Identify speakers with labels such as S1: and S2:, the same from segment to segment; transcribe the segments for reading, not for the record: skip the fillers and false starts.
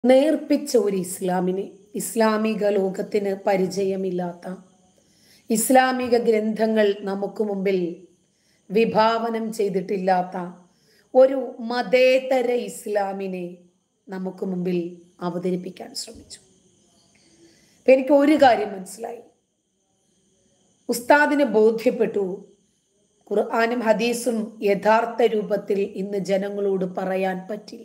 S1: നേർപ്പിച്ച ഒരു ഇസ്ലാമിനെ, ഇസ്ലാമിക ലോകത്തിന് പരിചയമില്ലാത്ത, ഇസ്ലാമിക ഗ്രന്ഥങ്ങൾ നമുക്ക് മുമ്പിൽ വിഭാവനം ചെയ്തിട്ടില്ലാത്ത ഒരു മതേതര ഇസ്ലാമിനെ നമുക്ക് മുമ്പിൽ അവതരിപ്പിക്കാൻ ശ്രമിച്ചു. എനിക്ക് ഒരു കാര്യം മനസ്സിലായി. ഉസ്താദിന് ബോധ്യപ്പെട്ടു, ഖുർആനും ഹദീസും യഥാർത്ഥ രൂപത്തിൽ ഇന്ന് ജനങ്ങളോട് പറയാൻ പറ്റില്ല.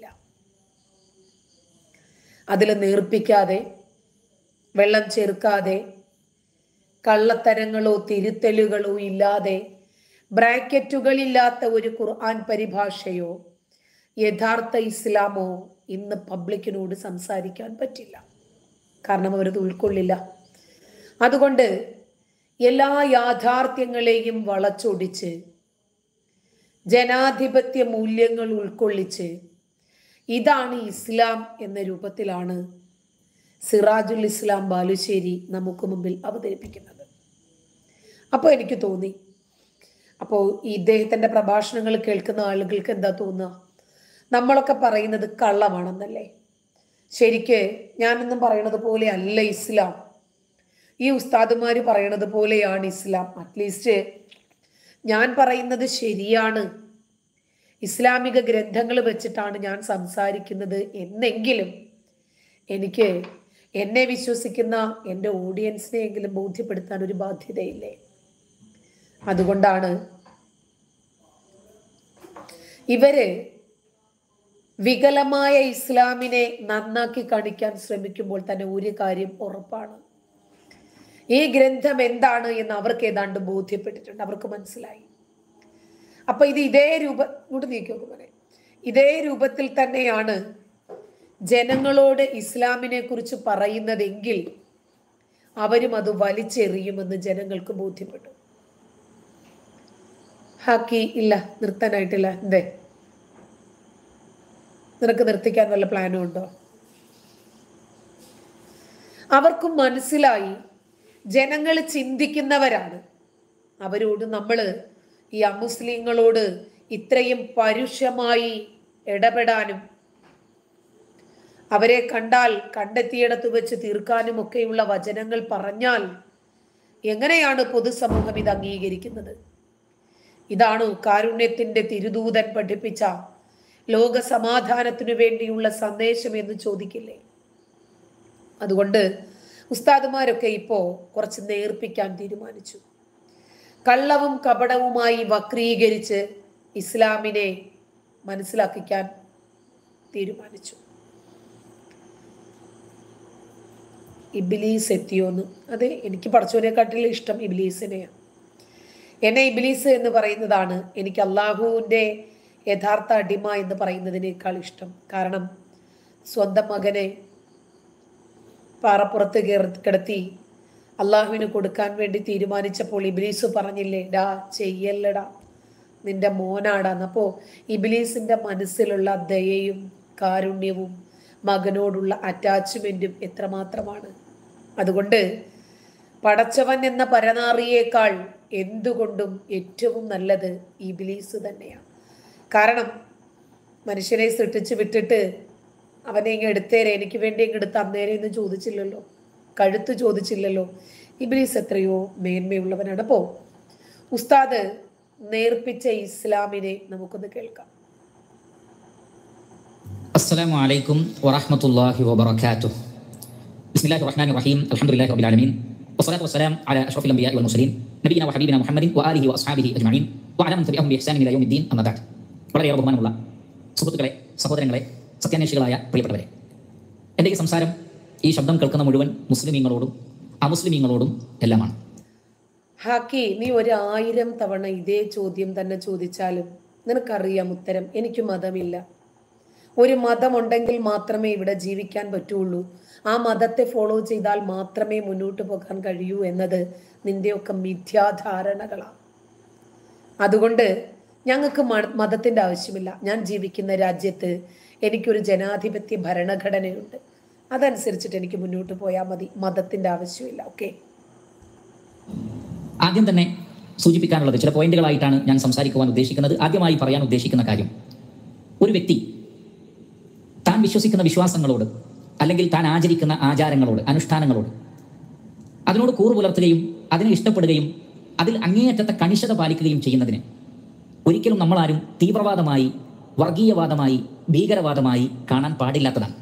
S1: അതിൽ നേർപ്പിക്കാതെ, വെള്ളം ചേർക്കാതെ, കള്ളത്തരങ്ങളോ തിരുത്തലുകളോ ഇല്ലാതെ, ബ്രാക്കറ്റുകളില്ലാത്ത ഒരു ഖുർആൻ പരിഭാഷയോ യഥാർത്ഥ ഇസ്ലാമോ ഇന്ന് പബ്ലിക്കിനോട് സംസാരിക്കാൻ പറ്റില്ല. കാരണം അവരത് ഉൾക്കൊള്ളില്ല. അതുകൊണ്ട് എല്ലാ യാഥാർത്ഥ്യങ്ങളെയും വളച്ചൊടിച്ച്, ജനാധിപത്യ മൂല്യങ്ങൾ ഉൾക്കൊള്ളിച്ച്, ഇതാണ് ഇസ്ലാം എന്ന രൂപത്തിലാണ് സിറാജുൽ ഇസ്ലാം ബാലുശ്ശേരി നമുക്ക് മുമ്പിൽ അവതരിപ്പിക്കുന്നത്. അപ്പോൾ എനിക്ക് തോന്നി, അപ്പോൾ ഇദ്ദേഹത്തിൻ്റെ പ്രഭാഷണങ്ങൾ കേൾക്കുന്ന ആളുകൾക്ക് എന്താ തോന്നുക? നമ്മളൊക്കെ പറയുന്നത് കള്ളമാണെന്നല്ലേ? ശരിക്ക് ഞാനൊന്നും പറയണത് പോലെ അല്ല ഇസ്ലാം, ഈ ഉസ്താദുമാർ പറയണത് പോലെയാണ് ഇസ്ലാം. അറ്റ്ലീസ്റ്റ് ഞാൻ പറയുന്നത് ശരിയാണ്, ഇസ്ലാമിക ഗ്രന്ഥങ്ങൾ വെച്ചിട്ടാണ് ഞാൻ സംസാരിക്കുന്നത് എന്നെങ്കിലും എനിക്ക് എന്നെ വിശ്വസിക്കുന്ന എൻ്റെ ഓഡിയൻസിനെയെങ്കിലും ബോധ്യപ്പെടുത്താൻ ഒരു ബാധ്യതയില്ലേ? അതുകൊണ്ടാണ് ഇവര് വികലമായ ഇസ്ലാമിനെ നന്നാക്കി കാണിക്കാൻ ശ്രമിക്കുമ്പോൾ തന്നെ ഒരു കാര്യം ഉറപ്പാണ്, ഈ ഗ്രന്ഥം എന്താണ് എന്ന് അവർക്ക് ഏതാണ്ട് ബോധ്യപ്പെട്ടിട്ടുണ്ട്, അവർക്ക് മനസ്സിലായി. അപ്പൊ ഇത് ഇതേ രൂപത്തിൽ തന്നെയാണ് ജനങ്ങളോട് ഇസ്ലാമിനെ കുറിച്ച് പറയുന്നതെങ്കിൽ അവരും അത് വലിച്ചെറിയുമെന്ന് ജനങ്ങൾക്ക് ബോധ്യപ്പെട്ടു. ഹാക്കി ഇല്ല, നിർത്താനായിട്ടില്ല. എന്തേ, നിനക്ക് നിർത്തിക്കാൻ വല്ല പ്ലാനും ഉണ്ടോ? അവർക്കും മനസ്സിലായി, ജനങ്ങൾ ചിന്തിക്കുന്നവരാണ്. അവരോട് നമ്മൾ ഈ അമുസ്ലിങ്ങളോട് ഇത്രയും പരുഷമായി ഇടപെടാനും അവരെ കണ്ടാൽ കണ്ടെത്തിയിടത്ത് വെച്ച് തീർക്കാനും ഒക്കെയുള്ള വചനങ്ങൾ പറഞ്ഞാൽ എങ്ങനെയാണ് പൊതുസമൂഹം ഇത് അംഗീകരിക്കുന്നത്? ഇതാണ് കാരുണ്യത്തിന്റെ തിരുദൂതൻ പഠിപ്പിച്ച ലോക സമാധാനത്തിനു വേണ്ടിയുള്ള സന്ദേശം എന്ന് ചോദിക്കില്ലേ? അതുകൊണ്ട് ഉസ്താദുമാരൊക്കെ ഇപ്പോ കുറച്ച് നേർപ്പിക്കാൻ തീരുമാനിച്ചു. കള്ളവും കപടവുമായി വക്രീകരിച്ച് ഇസ്ലാമിനെ മനസ്സിലാക്കിക്കാൻ തീരുമാനിച്ചു. ഇബ്ലീസ് എത്തിയോന്ന്? അതെ, എനിക്ക് പടച്ചോനെക്കാട്ടിലും ഇഷ്ടം ഇബ്ലീസിനെയാണ്. എന്നെ ഇബ്ലീസ് എന്ന് പറയുന്നതാണ് എനിക്ക് അള്ളാഹുവിൻ്റെ യഥാർത്ഥ അടിമ എന്ന് പറയുന്നതിനേക്കാൾ ഇഷ്ടം. കാരണം സ്വന്തം മകനെ പാറപ്പുറത്ത് കിടത്തി അള്ളാഹുവിന് കൊടുക്കാൻ വേണ്ടി തീരുമാനിച്ചപ്പോൾ ഇബ്ലീസ് പറഞ്ഞില്ലേ, ഡാ ചെയ്യല്ലടാ, നിന്റെ മോനാടാന്ന്. അപ്പോൾ ഇബ്ലീസിന്റെ മനസ്സിലുള്ള ദയയും കാരുണ്യവും മകനോടുള്ള അറ്റാച്ച്മെന്റും എത്രമാത്രമാണ്. അതുകൊണ്ട് പടച്ചവൻ എന്ന പരനാറിയേക്കാൾ എന്തുകൊണ്ടും ഏറ്റവും നല്ലത് ഇബ്ലീസ് തന്നെയാണ്. കാരണം മനുഷ്യനെ സൃഷ്ടിച്ച് വിട്ടിട്ട് അവനെ ഇങ്ങ് എടുത്തേരെ, എനിക്ക് വേണ്ടി ഇങ്ങ് എടുത്ത് അന്നേരെ എന്ന് ചോദിച്ചില്ലല്ലോ, കഴുത്ത് ചോദിച്ചില്ലല്ലോ. ഇബ്ലീസ് എത്രയോ മേന്മയുള്ളവനാണ്. അപ്പോൾ ഉസ്താദ് നേർപ്പിച്ച ഇസ്ലാമിനെ നമുക്കൊന്ന് കേൾക്കാം.
S2: അസ്സലാമു അലൈക്കും വറഹ്മത്തുള്ളാഹി വബറകാതുഹു. ബിസ്മില്ലാഹിർ റഹ്മാനിർ റഹീം. അൽഹംദുലില്ലാഹി റബ്ബിൽ ആലമീൻ. വസ്സലാത്തു വസ്സലാം അലാ അഷ്റഫിൽ അംബിയാഇ വൽ മുർസലീൻ നബിയിനാ വഹബീബിനാ മുഹമ്മദിൻ വആലിഹി വഅസ്ഹാബിഹി അജ്മഈൻ വഅലാ മൻ തബിഅഹും ബിഇഹ്സാനിൻ ഇലാ യൗമിദ്ദീൻ. അമ്മാ ബഅദ്. വളരെ ബഹുമാനമുള്ള സുഹൃത്തുക്കളെ, സഹോദരങ്ങളെ, സത്യാന്വേഷികളായ പ്രിയപ്പെട്ടവരെ, എൻ്റെ ഈ സംസാരം, ഈ ശബ്ദം കേൾക്കുന്ന മുഴുവൻ മുസ്ലിമീങ്ങളോടും അമുസ്ലിമീങ്ങളോടും എല്ലാമാണ്.
S1: ഹാക്കി, നീ 1000 തവണ ഇതേ ചോദ്യം തന്നെ ചോദിച്ചാലും നിനക്കറിയാം ഉത്തരം. എനിക്ക് മതമില്ല. ഒരു മതമുണ്ടെങ്കിൽ മാത്രമേ ഇവിടെ ജീവിക്കാൻ പറ്റുള്ളൂ, ആ മതത്തെ ഫോളോ ചെയ്താൽ മാത്രമേ മുന്നോട്ട് പോകാൻ കഴിയൂ എന്നത് നിന്റെയൊക്കെ മിഥ്യാധാരണകളാണ്. അതുകൊണ്ട് ഞങ്ങൾക്ക് മതത്തിൻ്റെ ആവശ്യമില്ല. ഞാൻ ജീവിക്കുന്ന രാജ്യത്ത് എനിക്കൊരു ജനാധിപത്യ ഭരണഘടനയുണ്ട്, അതനുസരിച്ചിട്ട് എനിക്ക് മുന്നോട്ട് പോയാൽ മതി. മതത്തിൻ്റെ ആവശ്യമില്ല. ഓക്കെ.
S2: ആദ്യം തന്നെ സൂചിപ്പിക്കാനുള്ളത് ചില പോയിന്റുകളായിട്ടാണ് ഞാൻ സംസാരിക്കുവാൻ ഉദ്ദേശിക്കുന്നത്. ആദ്യമായി പറയാൻ ഉദ്ദേശിക്കുന്ന കാര്യം, ഒരു വ്യക്തി താൻ വിശ്വസിക്കുന്ന വിശ്വാസങ്ങളോട് അല്ലെങ്കിൽ താൻ ആചരിക്കുന്ന ആചാരങ്ങളോട്, അനുഷ്ഠാനങ്ങളോട് അതിനോട് കൂറു പുലർത്തുകയും അതിനെ ഇഷ്ടപ്പെടുകയും അതിൽ അങ്ങേയറ്റത്തെ കണിശത പാലിക്കുകയും ചെയ്യുന്നതിന് ഒരിക്കലും നമ്മളാരും തീവ്രവാദമായി, വർഗീയവാദമായി, ഭീകരവാദമായി കാണാൻ പാടില്ലാത്തതാണ്.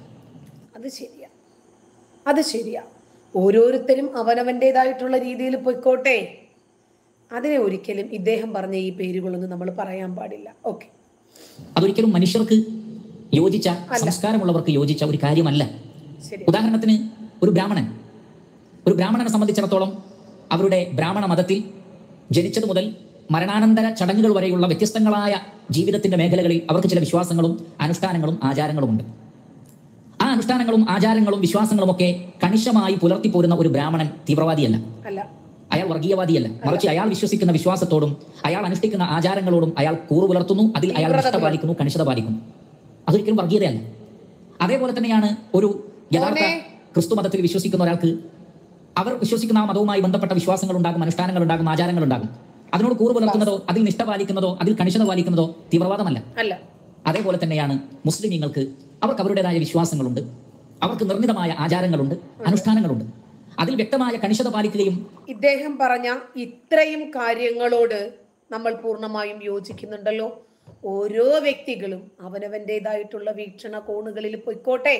S1: അത് ശരിയാ. ഓരോരുത്തരും അവനവൻ്റെതായിട്ടുള്ള രീതിയിൽ പൊയ്ക്കോട്ടെ. അതിനെ ഒരിക്കലും ഇദ്ദേഹം പറഞ്ഞ ഈ പേരുകളൊന്നും നമ്മൾ പറയാൻ പാടില്ല. ഓക്കെ,
S2: അതൊരിക്കലും മനുഷ്യർക്ക് യോജിച്ച, സംസ്കാരമുള്ളവർക്ക് യോജിച്ച ഒരു കാര്യമല്ല. ഉദാഹരണത്തിന് ഒരു ബ്രാഹ്മണനെ സംബന്ധിച്ചിടത്തോളം അവരുടെ ബ്രാഹ്മണ മതത്തിൽ ജനിച്ചത് മുതൽ മരണാനന്തര ചടങ്ങുകൾ വരെയുള്ള വ്യത്യസ്തങ്ങളായ ജീവിതത്തിന്റെ മേഖലകളിൽ അവർക്ക് ചില വിശ്വാസങ്ങളും അനുഷ്ഠാനങ്ങളും ആചാരങ്ങളുമുണ്ട്. ആ അനുഷ്ഠാനങ്ങളും ആചാരങ്ങളും വിശ്വാസങ്ങളും ഒക്കെ കണിശമായി പുലർത്തിപ്പോരുന്ന ഒരു ബ്രാഹ്മണൻ തീവ്രവാദിയല്ല, അയാൾ വർഗീയവാദിയല്ല. മറിച്ച് അയാൾ വിശ്വസിക്കുന്ന വിശ്വാസത്തോടും അയാൾ അനുഷ്ഠിക്കുന്ന ആചാരങ്ങളോടും അയാൾ കൂറു പുലർത്തുന്നു, അതിൽ അയാൾ നിഷ്ഠ പാലിക്കുന്നു, കണിശത പാലിക്കുന്നു. അതൊരിക്കലും വർഗീയതയല്ല. അതേപോലെ തന്നെയാണ് ഒരു യഥാർത്ഥ ക്രിസ്തു മതത്തിൽ വിശ്വസിക്കുന്ന ഒരാൾക്ക് അവർ വിശ്വസിക്കുന്ന ആ മതവുമായി ബന്ധപ്പെട്ട വിശ്വാസങ്ങൾ ഉണ്ടാകും, ആചാരങ്ങൾ ഉണ്ടാകും. അതിനോട് കൂറു പുലർത്തുന്നതോ അതിൽ നിഷ്ഠ പാലിക്കുന്നതോ അതിൽ കണിശത പാലിക്കുന്നതോ തീവ്രവാദമല്ല. അതേപോലെ തന്നെയാണ് മുസ്ലിമീങ്ങൾക്ക് അവർക്ക് അവരുടേതായ വിശ്വാസങ്ങളുണ്ട്, അവർക്ക് നിർമ്മിതമായ ആചാരങ്ങളുണ്ട്, അനുഷ്ഠാനങ്ങളുണ്ട്. അതിൽ വ്യക്തമായ കണിശത പാലിക്കുകയും
S1: ഇദ്ദേഹം പറഞ്ഞ ഇത്രയും കാര്യങ്ങളോട് നമ്മൾ പൂർണ്ണമായും യോജിക്കുന്നുണ്ടല്ലോ. ഓരോ വ്യക്തികളും അവനവൻ്റെതായിട്ടുള്ള വീക്ഷണ കോണുകളിൽ പൊയ്ക്കോട്ടെ.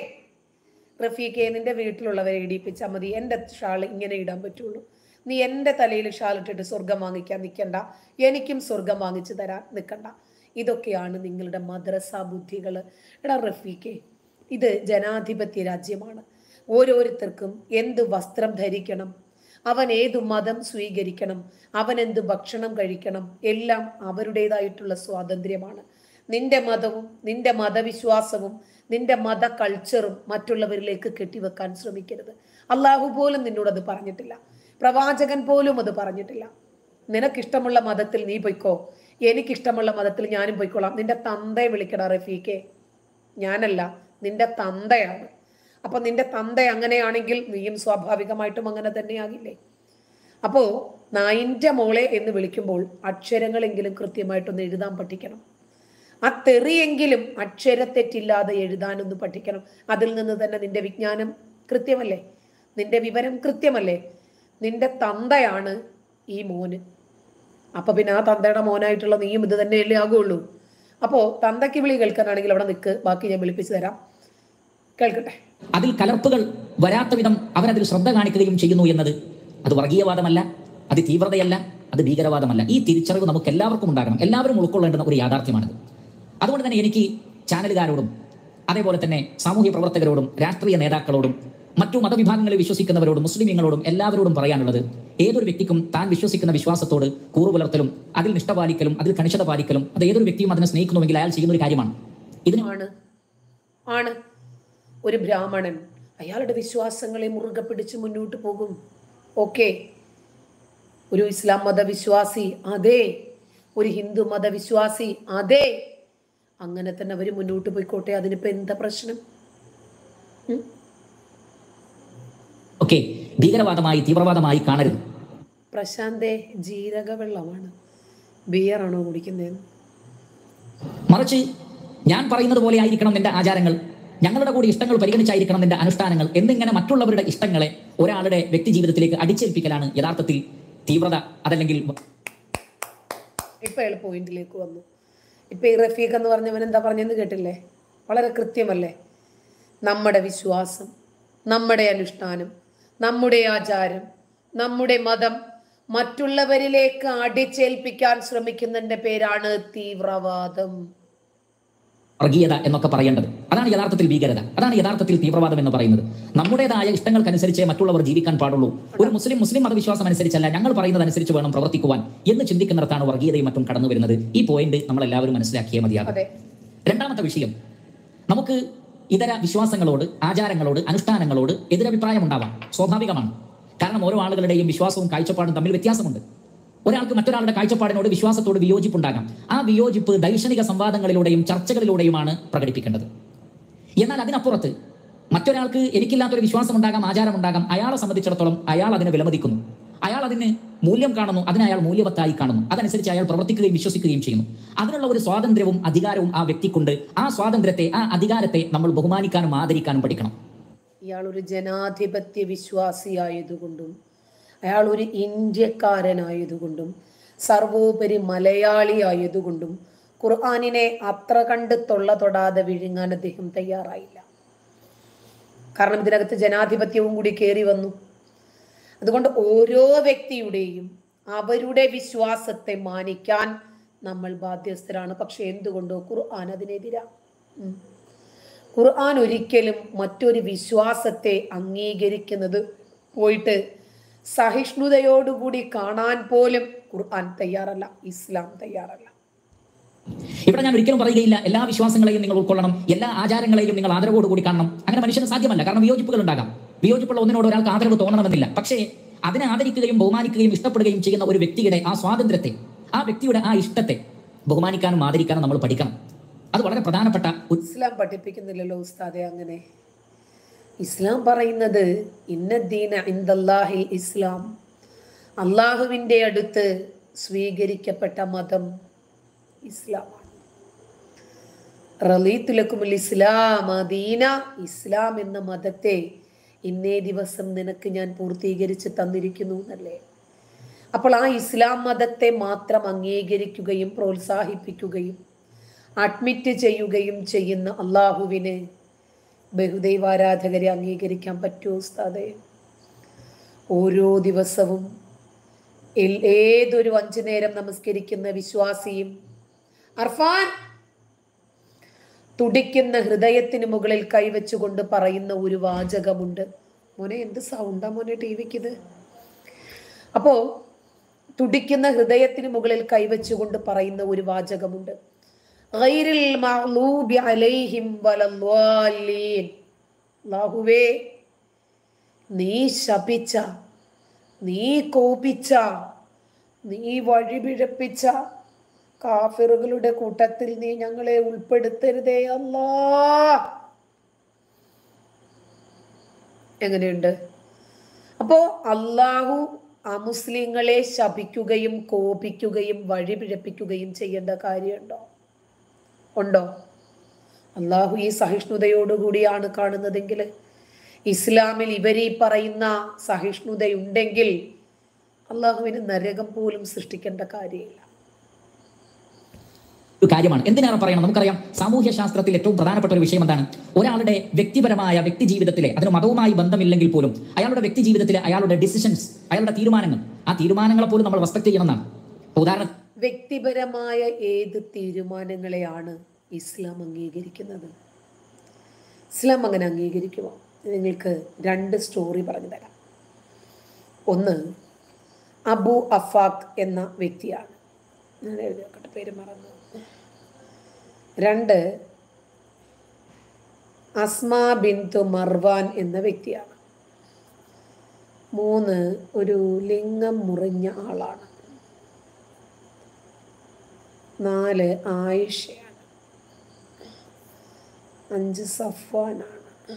S1: റഫീഖെ, നിന്റെ വീട്ടിലുള്ളവരെ ഇടിപ്പിച്ചാൽ മതി, എൻ്റെ ഷാൾ ഇങ്ങനെ ഇടാൻ പറ്റുള്ളൂ, നീ എൻ്റെ തലയിൽ ഷാൾ ഇട്ടിട്ട് സ്വർഗം വാങ്ങിക്കാൻ നിൽക്കണ്ട, എനിക്കും സ്വർഗം വാങ്ങിച്ചു തരാൻ നിൽക്കണ്ട. ഇതൊക്കെയാണ് നിങ്ങളുടെ മദ്രസ ബുദ്ധികൾ. എടാ റഫീഖെ, ഇത് ജനാധിപത്യ രാജ്യമാണ്. ഓരോരുത്തർക്കും എന്ത് വസ്ത്രം ധരിക്കണം, അവൻ ഏതു മതം സ്വീകരിക്കണം, അവൻ എന്ത് ഭക്ഷണം കഴിക്കണം, എല്ലാം അവരുടേതായിട്ടുള്ള സ്വാതന്ത്ര്യമാണ്. നിന്റെ മതവും നിന്റെ മതവിശ്വാസവും നിന്റെ മത കൾച്ചറും മറ്റുള്ളവരിലേക്ക് കെട്ടിവെക്കാൻ ശ്രമിക്കരുത്. അള്ളാഹു പോലും നിന്നോടത് പറഞ്ഞിട്ടില്ല, പ്രവാചകൻ പോലും അത് പറഞ്ഞിട്ടില്ല. നിനക്കിഷ്ടമുള്ള മതത്തിൽ നീ പൊയ്ക്കോ, എനിക്കിഷ്ടമുള്ള മതത്തിൽ ഞാനും പൊയ്ക്കോളാം. നിന്റെ തന്തയെ വിളിക്കടാ റഫീഖെ, ഞാനല്ല, നിന്റെ തന്തയാണ്. അപ്പൊ നിന്റെ തന്ത അങ്ങനെയാണെങ്കിൽ നീയും സ്വാഭാവികമായിട്ടും അങ്ങനെ തന്നെയാകില്ലേ? അപ്പോ നായിൻ്റെ മോളെ എന്ന് വിളിക്കുമ്പോൾ അക്ഷരങ്ങളെങ്കിലും കൃത്യമായിട്ടൊന്ന് എഴുതാൻ പഠിക്കണം. ആ തെറിയെങ്കിലും അക്ഷരത്തെറ്റില്ലാതെ എഴുതാനൊന്ന് പഠിക്കണം. അതിൽ നിന്ന് തന്നെ നിന്റെ വിജ്ഞാനം കൃത്യമല്ലേ, നിന്റെ വിവരം കൃത്യമല്ലേ. നിന്റെ തന്തയാണ് ഈ മോന്, അപ്പൊ പിന്നെ ആ തന്തയുടെ മോനായിട്ടുള്ള നീയും ഇത് തന്നെയല്ലേ ആകുള്ളൂ. അപ്പോ തന്തയ്ക്ക് വിളി കേൾക്കാനാണെങ്കിൽ അവിടെ നിൽക്ക്, ബാക്കി ഞാൻ വിളിപ്പിച്ചു തരാം, കേൾക്കട്ടെ.
S2: അതിൽ കലർപ്പുകൾ വരാത്ത വിധം അവരതിൽ ശ്രദ്ധ കാണിക്കുകയും ചെയ്യുന്നു എന്നത് അത് വർഗീയവാദമല്ല, അത് തീവ്രതയല്ല, അത് ഭീകരവാദമല്ല. ഈ തിരിച്ചറിവ് നമുക്ക് എല്ലാവർക്കും ഉണ്ടാകണം, എല്ലാവരും ഉൾക്കൊള്ളേണ്ടുന്ന ഒരു യാഥാർത്ഥ്യമാണിത്. അതുകൊണ്ട് തന്നെ എനിക്ക് ചാനലുകാരോടും അതേപോലെ തന്നെ സാമൂഹ്യ പ്രവർത്തകരോടും രാഷ്ട്രീയ നേതാക്കളോടും മറ്റു മതവിഭാഗങ്ങളിൽ വിശ്വസിക്കുന്നവരോടും മുസ്ലിമീങ്ങളോടും എല്ലാവരോടും പറയാനുള്ളത്, ഏതൊരു വ്യക്തിക്കും താൻ വിശ്വസിക്കുന്ന വിശ്വാസത്തോട് കൂറു പുലർത്തലും അതിൽ നിഷ്ഠ പാലിക്കലും അതിൽ കണിശത പാലിക്കലും അത് ഏതൊരു വ്യക്തിയും അതിനെ സ്നേഹിക്കുന്നുവെങ്കിൽ അയാൾ ചെയ്യുന്ന ഒരു കാര്യമാണ്.
S1: ആണ് ഒരു ബ്രാഹ്മണൻ അയാളുടെ വിശ്വാസങ്ങളെ മുറുകെ പിടിച്ച് മുന്നോട്ട് പോകും. ഓക്കെ, ഒരു ഇസ്ലാം മതവിശ്വാസി അതെ, ഒരു ഹിന്ദു മതവിശ്വാസി അതെ, അങ്ങനെ തന്നെ അവർ മുന്നോട്ട് പോയിക്കോട്ടെ. അതിനിപ്പോ എന്താ പ്രശ്നം?
S2: ഓക്കെ, ഭീകരവാദമായി തീവ്രവാദമായി കാണരുത്.
S1: പ്രശാന്തേ, ജീരക വെള്ളമാണ്, ബിയറാണോ കുടിക്കുന്നത്?
S2: മറിച്ച് ഞാൻ പറയുന്നത് പോലെ ആയിരിക്കണം നിന്റെ ആചാരങ്ങൾ, ഞങ്ങളുടെ കൂടി ഇഷ്ടങ്ങൾ പരിഗണിച്ചായിരിക്കണം നിന്റെ അനുഷ്ഠാനങ്ങൾ എന്നിങ്ങനെ മറ്റുള്ളവരുടെ ഇഷ്ടങ്ങളെ ഒരാളുടെ വ്യക്തി ജീവിതത്തിലേക്ക് അടിച്ചേൽപ്പിക്കലാണ് യഥാർത്ഥത്തിൽ തീവ്രത. അതല്ലെങ്കിൽ
S1: ഇപ്പൊ അയാൾ പോയിന്റിലേക്ക് വന്നു. ഇപ്പൊ ഈ റഫീഖ് എന്ന് പറഞ്ഞവൻ എന്താ പറഞ്ഞെന്ന് കേട്ടില്ലേ? വളരെ കൃത്യമല്ലേ? നമ്മുടെ വിശ്വാസം, നമ്മുടെ അനുഷ്ഠാനം, നമ്മുടെ ആചാരം, നമ്മുടെ മതം മറ്റുള്ളവരിലേക്ക് അടിച്ചേൽപ്പിക്കാൻ ശ്രമിക്കുന്നതിന്റെ പേരാണ് തീവ്രവാദം,
S2: വർഗീയത എന്നൊക്കെ പറയേണ്ടത്. അതാണ് യഥാർത്ഥത്തിൽ ഭീകരത, അതാണ് യഥാർത്ഥത്തിൽ തീവ്രവാദം എന്ന് പറയുന്നത്. നമ്മുടേതായ ഇഷ്ടങ്ങൾക്കനുസരിച്ച് മറ്റുള്ളവർ ജീവിക്കാൻ പാടുള്ളൂ. ഒരു മുസ്ലിം മതവിശ്വാസം അനുസരിച്ചല്ല, ഞങ്ങൾ പറയുന്നത് അനുസരിച്ച് വേണം പ്രവർത്തിക്കുവാൻ എന്ന് ചിന്തിക്കുന്നിടത്താണ് വർഗീയതയും മറ്റും കടന്നു വരുന്നത്. ഈ പോയിന്റ് നമ്മൾ എല്ലാവരും മനസ്സിലാക്കിയേ മതിയാകും. രണ്ടാമത്തെ വിഷയം, നമുക്ക് ഇതര വിശ്വാസങ്ങളോട്, ആചാരങ്ങളോട്, അനുഷ്ഠാനങ്ങളോട് എതിരഭിപ്രായം ഉണ്ടാവാം, സ്വാഭാവികമാണ്. കാരണം ഓരോ ആളുകളുടെയും വിശ്വാസവും കാഴ്ചപ്പാടും തമ്മിൽ വ്യത്യാസമുണ്ട്. ഒരാൾക്ക് മറ്റൊരാളുടെ കാഴ്ചപ്പാടിനോട്, വിശ്വാസത്തോട് വിയോജിപ്പുണ്ടാകാം. ആ വിയോജിപ്പ് ദൈക്ഷണിക സംവാദങ്ങളിലൂടെയും ചർച്ചകളിലൂടെയുമാണ് പ്രകടിപ്പിക്കേണ്ടത്. എന്നാൽ അതിനപ്പുറത്ത് മറ്റൊരാൾക്ക് എനിക്കില്ലാത്തൊരു വിശ്വാസം ഉണ്ടാകാം, ആചാരം ഉണ്ടാകാം. അയാളെ സംബന്ധിച്ചിടത്തോളം അയാൾ അതിനെ വിലമതിക്കുന്നു, അയാൾ അതിന് മൂല്യം കാണുന്നു, അതിനെ അയാൾ മൂല്യവത്തായി കാണുന്നു. അതനുസരിച്ച് അയാൾ പ്രവർത്തിക്കുകയും വിശ്വസിക്കുകയും ചെയ്യുന്നു. അതിനുള്ള ഒരു സ്വാതന്ത്ര്യവും അധികാരവും ആ വ്യക്തിക്കുണ്ട്. ആ സ്വാതന്ത്ര്യത്തെ, ആ അധികാരത്തെ നമ്മൾ ബഹുമാനിക്കാനും ആദരിക്കാനും പഠിക്കണം.
S1: ഇയാൾ ഒരു ജനാധിപത്യ വിശ്വാസിയായതുകൊണ്ടും അയാൾ ഒരു ഇന്ത്യക്കാരനായതുകൊണ്ടും സർവോപരി മലയാളി ആയതുകൊണ്ടും ഖുർആനിനെ അത്ര കണ്ട് തൊടാതെ വിഴുങ്ങാൻ അദ്ദേഹം തയ്യാറായില്ല. കാരണം ഇതിനകത്ത് ജനാധിപത്യവും കൂടി കയറി വന്നു. അതുകൊണ്ട് ഓരോ വ്യക്തിയുടെയും അവരുടെ വിശ്വാസത്തെ മാനിക്കാൻ നമ്മൾ ബാധ്യസ്ഥരാണ്. പക്ഷെ എന്തുകൊണ്ടോ ഖുർആൻ അതിനെതിരാ. ഖുർആൻ ഒരിക്കലും മറ്റൊരു വിശ്വാസത്തെ അംഗീകരിക്കുന്നത് പോയിട്ട് സഹിഷ്ണുതയോടുകൂടി കാണാൻ പോലും ഖുർആൻ തയ്യാറല്ല, ഇസ്ലാം തയ്യാറല്ല.
S2: ഇവിടെ ഞാൻ ഒരിക്കലും പറയുകയില്ല എല്ലാ വിശ്വാസങ്ങളെയും നിങ്ങൾ ഉൾക്കൊള്ളണം, എല്ലാ ആചാരങ്ങളെയും നിങ്ങൾ ആദരവോടുകൂടി കാണണം. അങ്ങനെ മനുഷ്യന് സാധ്യമല്ല. കാരണം വിയോജിപ്പുകൾ ഉണ്ടാകാം. വിയോജിപ്പുള്ള ഒന്നിനോട് ഒരാൾക്ക് ആദരവ് തോന്നണമെന്നില്ല. പക്ഷേ അതിനെ ആദരിക്കുകയും ബഹുമാനിക്കുകയും ഇഷ്ടപ്പെടുകയും ചെയ്യുന്ന ഒരു വ്യക്തിയുടെ ആ സ്വാതന്ത്ര്യത്തെ, ആ വ്യക്തിയുടെ ആ ഇഷ്ടത്തെ ബഹുമാനിക്കാനും ആദരിക്കാനും നമ്മൾ പഠിക്കണം. അത് വളരെ പ്രധാനപ്പെട്ട.
S1: ഇസ്ലാം പഠിപ്പിക്കുന്നില്ലല്ലോ ഉസ്താദെ അങ്ങനെ. ഇസ്ലാം പറയുന്നത് ഇന്നദ്ദീന ഇൻദല്ലാഹിൽ ഇസ്ലാം, അള്ളാഹുവിൻ്റെ അടുത്ത് സ്വീകരിക്കപ്പെട്ട മതം ഇസ്ലാമാണ്. റളീതു ലക്കുമുൽ ഇസ്ലാമ ദീന, ഇസ്ലാം എന്ന മതത്തെ ഇന്നേ ദിവസം നിനക്ക് ഞാൻ പൂർത്തീകരിച്ച് തന്നിരിക്കുന്നു എന്നല്ലേ. അപ്പോൾ ആ ഇസ്ലാം മതത്തെ മാത്രം അംഗീകരിക്കുകയും പ്രോത്സാഹിപ്പിക്കുകയും അഡ്മിറ്റ് ചെയ്യുകയും ചെയ്യുന്ന അള്ളാഹുവിന് ബഹുദൈവാരാധകരെ അംഗീകരിക്കാൻ പറ്റുമോ ഉസ്താദേ? ഓരോ ദിവസവും ഏതൊരു 5 നേരം നമസ്കരിക്കുന്ന വിശ്വാസിയും അർഫാൻ തുടിക്കുന്ന ഹൃദയത്തിന് മുകളിൽ കൈവച്ചുകൊണ്ട് പറയുന്ന ഒരു വാചകമുണ്ട്. മോനെ എന്ത് സൗണ്ടാ മോനെ ടിവിക്കിത്? അപ്പോ തുടിക്കുന്ന ഹൃദയത്തിന് മുകളിൽ കൈവച്ചുകൊണ്ട് പറയുന്ന ഒരു വാചകമുണ്ട്. ഗൈറിൽ മഗ്ലൂബി അലൈഹിം വലദ്ദാലീൻ. അല്ലാഹുവേ, നീ ശപിച്ച, നീ കോപിച്ച, നീ വഴിപിഴപ്പിച്ച കാഫിറുകളുടെ കൂട്ടത്തിൽ നീ ഞങ്ങളെ ഉൾപ്പെടുത്തരുതേ അല്ലാ. എങ്ങനെയുണ്ട്? അപ്പോ അള്ളാഹു അമുസ്ലിങ്ങളെ ശപിക്കുകയും കോപിക്കുകയും വഴിപിഴപ്പിക്കുകയും ചെയ്യേണ്ട കാര്യമുണ്ടോ? ഉണ്ടോ? അള്ളാഹു ഈ സഹിഷ്ണുതയോടുകൂടിയാണ് കാണുന്നതെങ്കിൽ, ഇസ്ലാമിൽ ഇവരീ പറയുന്ന സഹിഷ്ണുതയുണ്ടെങ്കിൽ അള്ളാഹുവിന് നരകം പോലും സൃഷ്ടിക്കേണ്ട കാര്യമില്ല.
S2: ഒരു കാര്യമാണ്. എന്തിനാണ് പറയണം? നമുക്കറിയാം, സാമൂഹ്യ ശാസ്ത്രത്തിൽ ഏറ്റവും പ്രധാനപ്പെട്ട ഒരു വിഷയം എന്താണ്? ഒരാളുടെ വ്യക്തിപരമായ വ്യക്തി ജീവിതത്തിലെ, അതിന് മതവുമായി ബന്ധമില്ലെങ്കിൽ പോലും അയാളുടെ വ്യക്തി ജീവിതത്തിലെ അയാളുടെ ഡിസിഷൻസ്, അയാളുടെ തീരുമാനങ്ങൾ, ആ തീരുമാനങ്ങളെ പോലും നമ്മൾ റെസ്പെക്ട് ചെയ്യണമെന്നാണ്. ഉദാഹരണം,
S1: വ്യക്തിപരമായ ഏത് തീരുമാനങ്ങളെയാണ് ഇസ്ലാം അംഗീകരിക്കുന്നത്? ഇസ്ലാം അങ്ങനെ അംഗീകരിക്കുമോ? നിങ്ങൾക്ക് 2 സ്റ്റോറി പറഞ്ഞു തരാം. ഒന്ന് അബു അഫാഖ് എന്ന വ്യക്തിയാണ്. ഞാൻ എഴുതി വെക്കട്ടെ, പേര് മറന്നു. 2 അസ്മാ ബിന്തു മർവാൻ എന്ന വ്യക്തിയാണ്. 3 ഒരു ലിംഗം മുറിഞ്ഞ ആളാണ്. 4 ആയിഷയാണ്. 5 സഫ്വാനാണ്.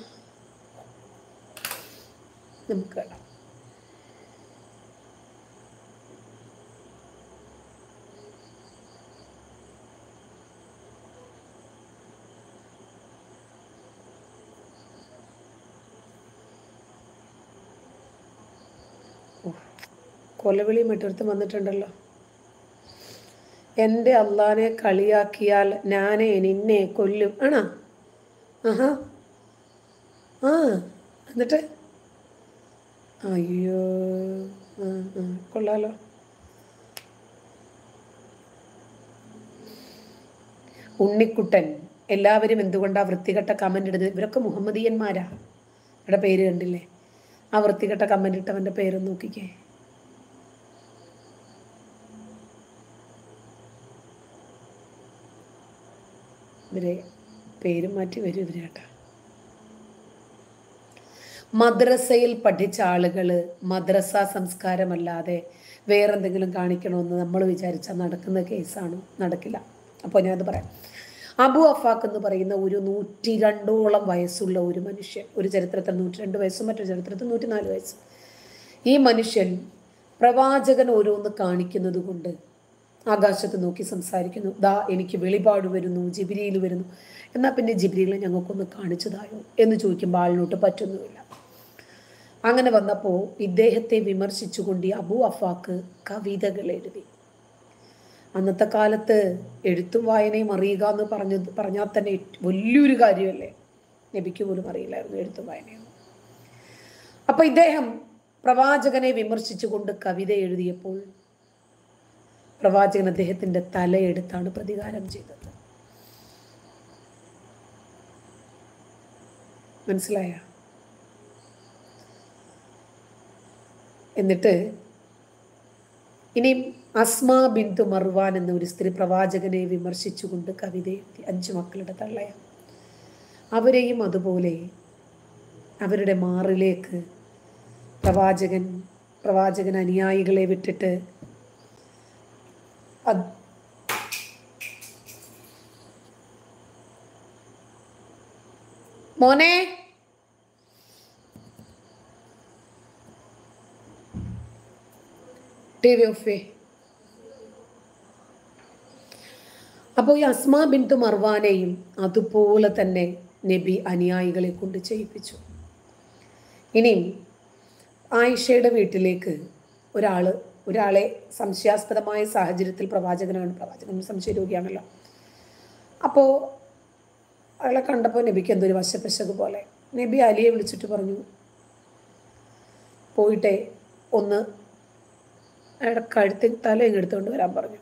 S1: നമുക്ക് കേടാം. കൊലവിളി മറ്റൊരുത്ത് വന്നിട്ടുണ്ടല്ലോ. എൻ്റെ അള്ളാനെ കളിയാക്കിയാൽ ഞാനേ നിന്നെ കൊല്ലും. ആണോ? ആഹാ, ആ എന്നിട്ട് അയ്യോ, കൊള്ളാലോ. ഉണ്ണിക്കുട്ടൻ, എല്ലാവരും എന്തുകൊണ്ടാ വൃത്തികെട്ട കമന്റ് ഇടുന്നത്? ഇവരൊക്കെ മുഹമ്മദീയന്മാരാ. ഇവിടെ പേര് കണ്ടില്ലേ? ആ വൃത്തികെട്ട കമന്റ് ഇട്ടവന്റെ പേര് നോക്കിക്കേ. ഇവരെ പേര് മാറ്റി വരും ഇവര് കേട്ടാ. മദ്രസയിൽ പഠിച്ച ആളുകൾ മദ്രസ സംസ്കാരമല്ലാതെ വേറെന്തെങ്കിലും കാണിക്കണമെന്ന് നമ്മൾ വിചാരിച്ചാൽ നടക്കുന്ന കേസാണോ? നടക്കില്ല. അപ്പോൾ ഞാനത് പറയാം. അബു അഫാഖ് എന്ന് പറയുന്ന ഒരു 102ഓളം വയസ്സുള്ള ഒരു മനുഷ്യൻ, ഒരു ചരിത്രത്തിൽ 102 വയസ്സും മറ്റൊരു ചരിത്രത്തിൽ 104 വയസ്സും. ഈ മനുഷ്യൻ പ്രവാചകൻ ഓരോന്ന് കാണിക്കുന്നത് കൊണ്ട് ആകാശത്ത് നോക്കി സംസാരിക്കുന്നു. ദാ എനിക്ക് വെളിപാട് വരുന്നു, ജിബ്രീൽ വരുന്നു. എന്നാൽ പിന്നെ ജിബ്രീലിനെ ഞങ്ങൾക്കൊന്ന് കാണിച്ചതായോ എന്ന് ചോദിക്കുമ്പോൾ ആളിനോട്ട് പറ്റുന്നുമില്ല. അങ്ങനെ വന്നപ്പോൾ ഇദ്ദേഹത്തെ വിമർശിച്ചുകൊണ്ട് അബൂ അഫാക്ക് കവിതകൾ എഴുതി. അന്നത്തെ കാലത്ത് എഴുത്തും വായനയും അറിയുക എന്ന് പറഞ്ഞാൽ തന്നെ വലിയൊരു കാര്യമല്ലേ. നബിക്ക് പോലും അറിയില്ലായിരുന്നു എഴുത്തും വായനയും. അപ്പൊ ഇദ്ദേഹം പ്രവാചകനെ വിമർശിച്ചുകൊണ്ട് കവിത എഴുതിയപ്പോൾ പ്രവാചകൻ അദ്ദേഹത്തിന്റെ തലയെടുത്താണ് പ്രതികാരം ചെയ്തത്. മനസ്സിലായ? എന്നിട്ട് ഇനിയും അസ്മാ ബിന്തു മർവാൻ എന്ന ഒരു സ്ത്രീ പ്രവാചകനെ വിമർശിച്ചുകൊണ്ട് കവിത എഴുതി. 5 മക്കളുടെ തള്ളയ. അവരെയും അതുപോലെ അവരുടെ മാറിലേക്ക് പ്രവാചകൻ അനുയായികളെ വിട്ടിട്ട് മോനെ TV ഓഫ്. അപ്പോൾ ഈ അസ്മാ ബിന്തു മർവാനെയും അതുപോലെ തന്നെ നബി അനുയായികളെ കൊണ്ട് ചെയ്യിപ്പിച്ചു. ഇനിയും ആയിഷയുടെ വീട്ടിലേക്ക് ഒരാളെ സംശയാസ്പദമായ സാഹചര്യത്തിൽ പ്രവാചകൻ സംശയരോഗിയാണല്ലോ. അപ്പോൾ അയാളെ കണ്ടപ്പോൾ നബിക്ക് എന്തൊരു വശപ്പശക് പോലെ. നബി അലിയെ വിളിച്ചിട്ട് പറഞ്ഞു, പോയിട്ടെ ഒന്ന് അയാളുടെ കഴുത്തിൽ തലയും എടുത്തുകൊണ്ട് വരാൻ പറഞ്ഞു.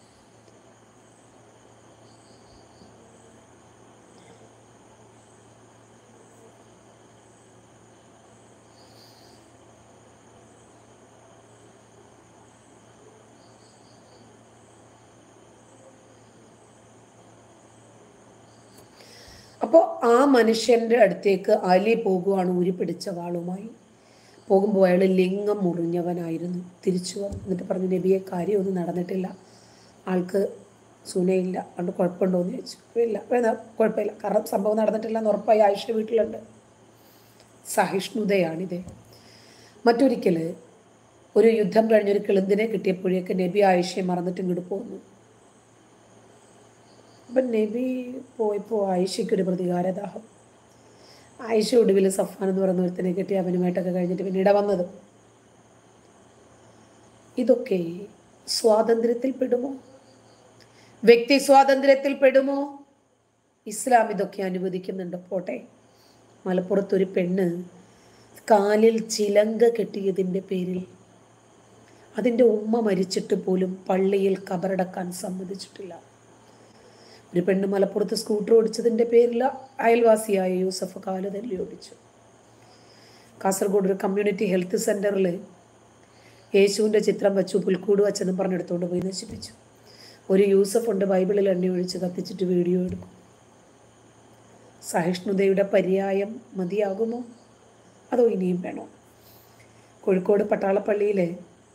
S1: അപ്പോൾ ആ മനുഷ്യൻ്റെ അടുത്തേക്ക് അലി പോകുവാണ് ഉരി പിടിച്ച വാളുമായി. പോകുമ്പോൾ അയാൾ ലിംഗം മുറിഞ്ഞവനായിരുന്നു. തിരിച്ചു എന്നിട്ട് പറഞ്ഞു, നബിയെ കാര്യമൊന്നും നടന്നിട്ടില്ല, ആൾക്ക് സുനയില്ല, അതുകൊണ്ട് കുഴപ്പമുണ്ടോ എന്ന് ചോദിച്ചു. ഇല്ല കുഴപ്പമില്ല, കാരണം സംഭവം നടന്നിട്ടില്ല എന്ന് ഉറപ്പായി ആയിഷ വീട്ടിലുണ്ട്. സഹിഷ്ണുതയാണിത്. മറ്റൊരിക്കൽ ഒരു യുദ്ധം കഴിഞ്ഞൊരു കിളുന്തിനെ കിട്ടിയപ്പോഴേക്ക് നബി ആയിഷയെ മറന്നിട്ട് ഇങ്ങോട്ട് പോന്നു. അപ്പം നബി പോയപ്പോൾ ആയിഷയ്ക്കൊരു പ്രതികാരദാഹം. ആയിഷ ഒടുവിൽ സഫാൻ എന്ന് പറയുന്ന ഒരുത്തനെ കെട്ടി അവനുമായിട്ടൊക്കെ കഴിഞ്ഞിട്ട് പിന്നീട് വന്നത്. ഇതൊക്കെ സ്വാതന്ത്ര്യത്തിൽ പെടുമോ? വ്യക്തി സ്വാതന്ത്ര്യത്തിൽ പെടുമോ? ഇസ്ലാം ഇതൊക്കെ അനുവദിക്കുന്നുണ്ട്. പോട്ടെ, മലപ്പുറത്തൊരു പെണ്ണ് കാലിൽ ചിലങ്ക കെട്ടിയതിൻ്റെ പേരിൽ അതിൻ്റെ ഉമ്മ മരിച്ചിട്ട് പോലും പള്ളിയിൽ കബറടക്കാൻ സമ്മതിച്ചിട്ടില്ല. ഒരു പെണ്ണ് മലപ്പുറത്ത് സ്കൂട്ടർ ഓടിച്ചതിൻ്റെ പേരിൽ അയൽവാസിയായ യൂസഫ് കാല് തല്ലി ഓടിച്ചു. കാസർഗോഡ് ഒരു കമ്മ്യൂണിറ്റി ഹെൽത്ത് സെൻ്ററിൽ യേശുവിൻ്റെ ചിത്രം വെച്ചു, പുൽക്കൂട് വച്ചെന്നും പറഞ്ഞെടുത്തുകൊണ്ട് പോയി നശിപ്പിച്ചു. ഒരു യൂസഫ് ഉണ്ട് ബൈബിളിൽ എണ്ണ ഒഴിച്ച് കത്തിച്ചിട്ട് വീഡിയോ എടുക്കും. സഹിഷ്ണുതയുടെ പര്യായം മതിയാകുമോ അതോ ഇനിയും വേണോ? കോഴിക്കോട് പട്ടാളപ്പള്ളിയിൽ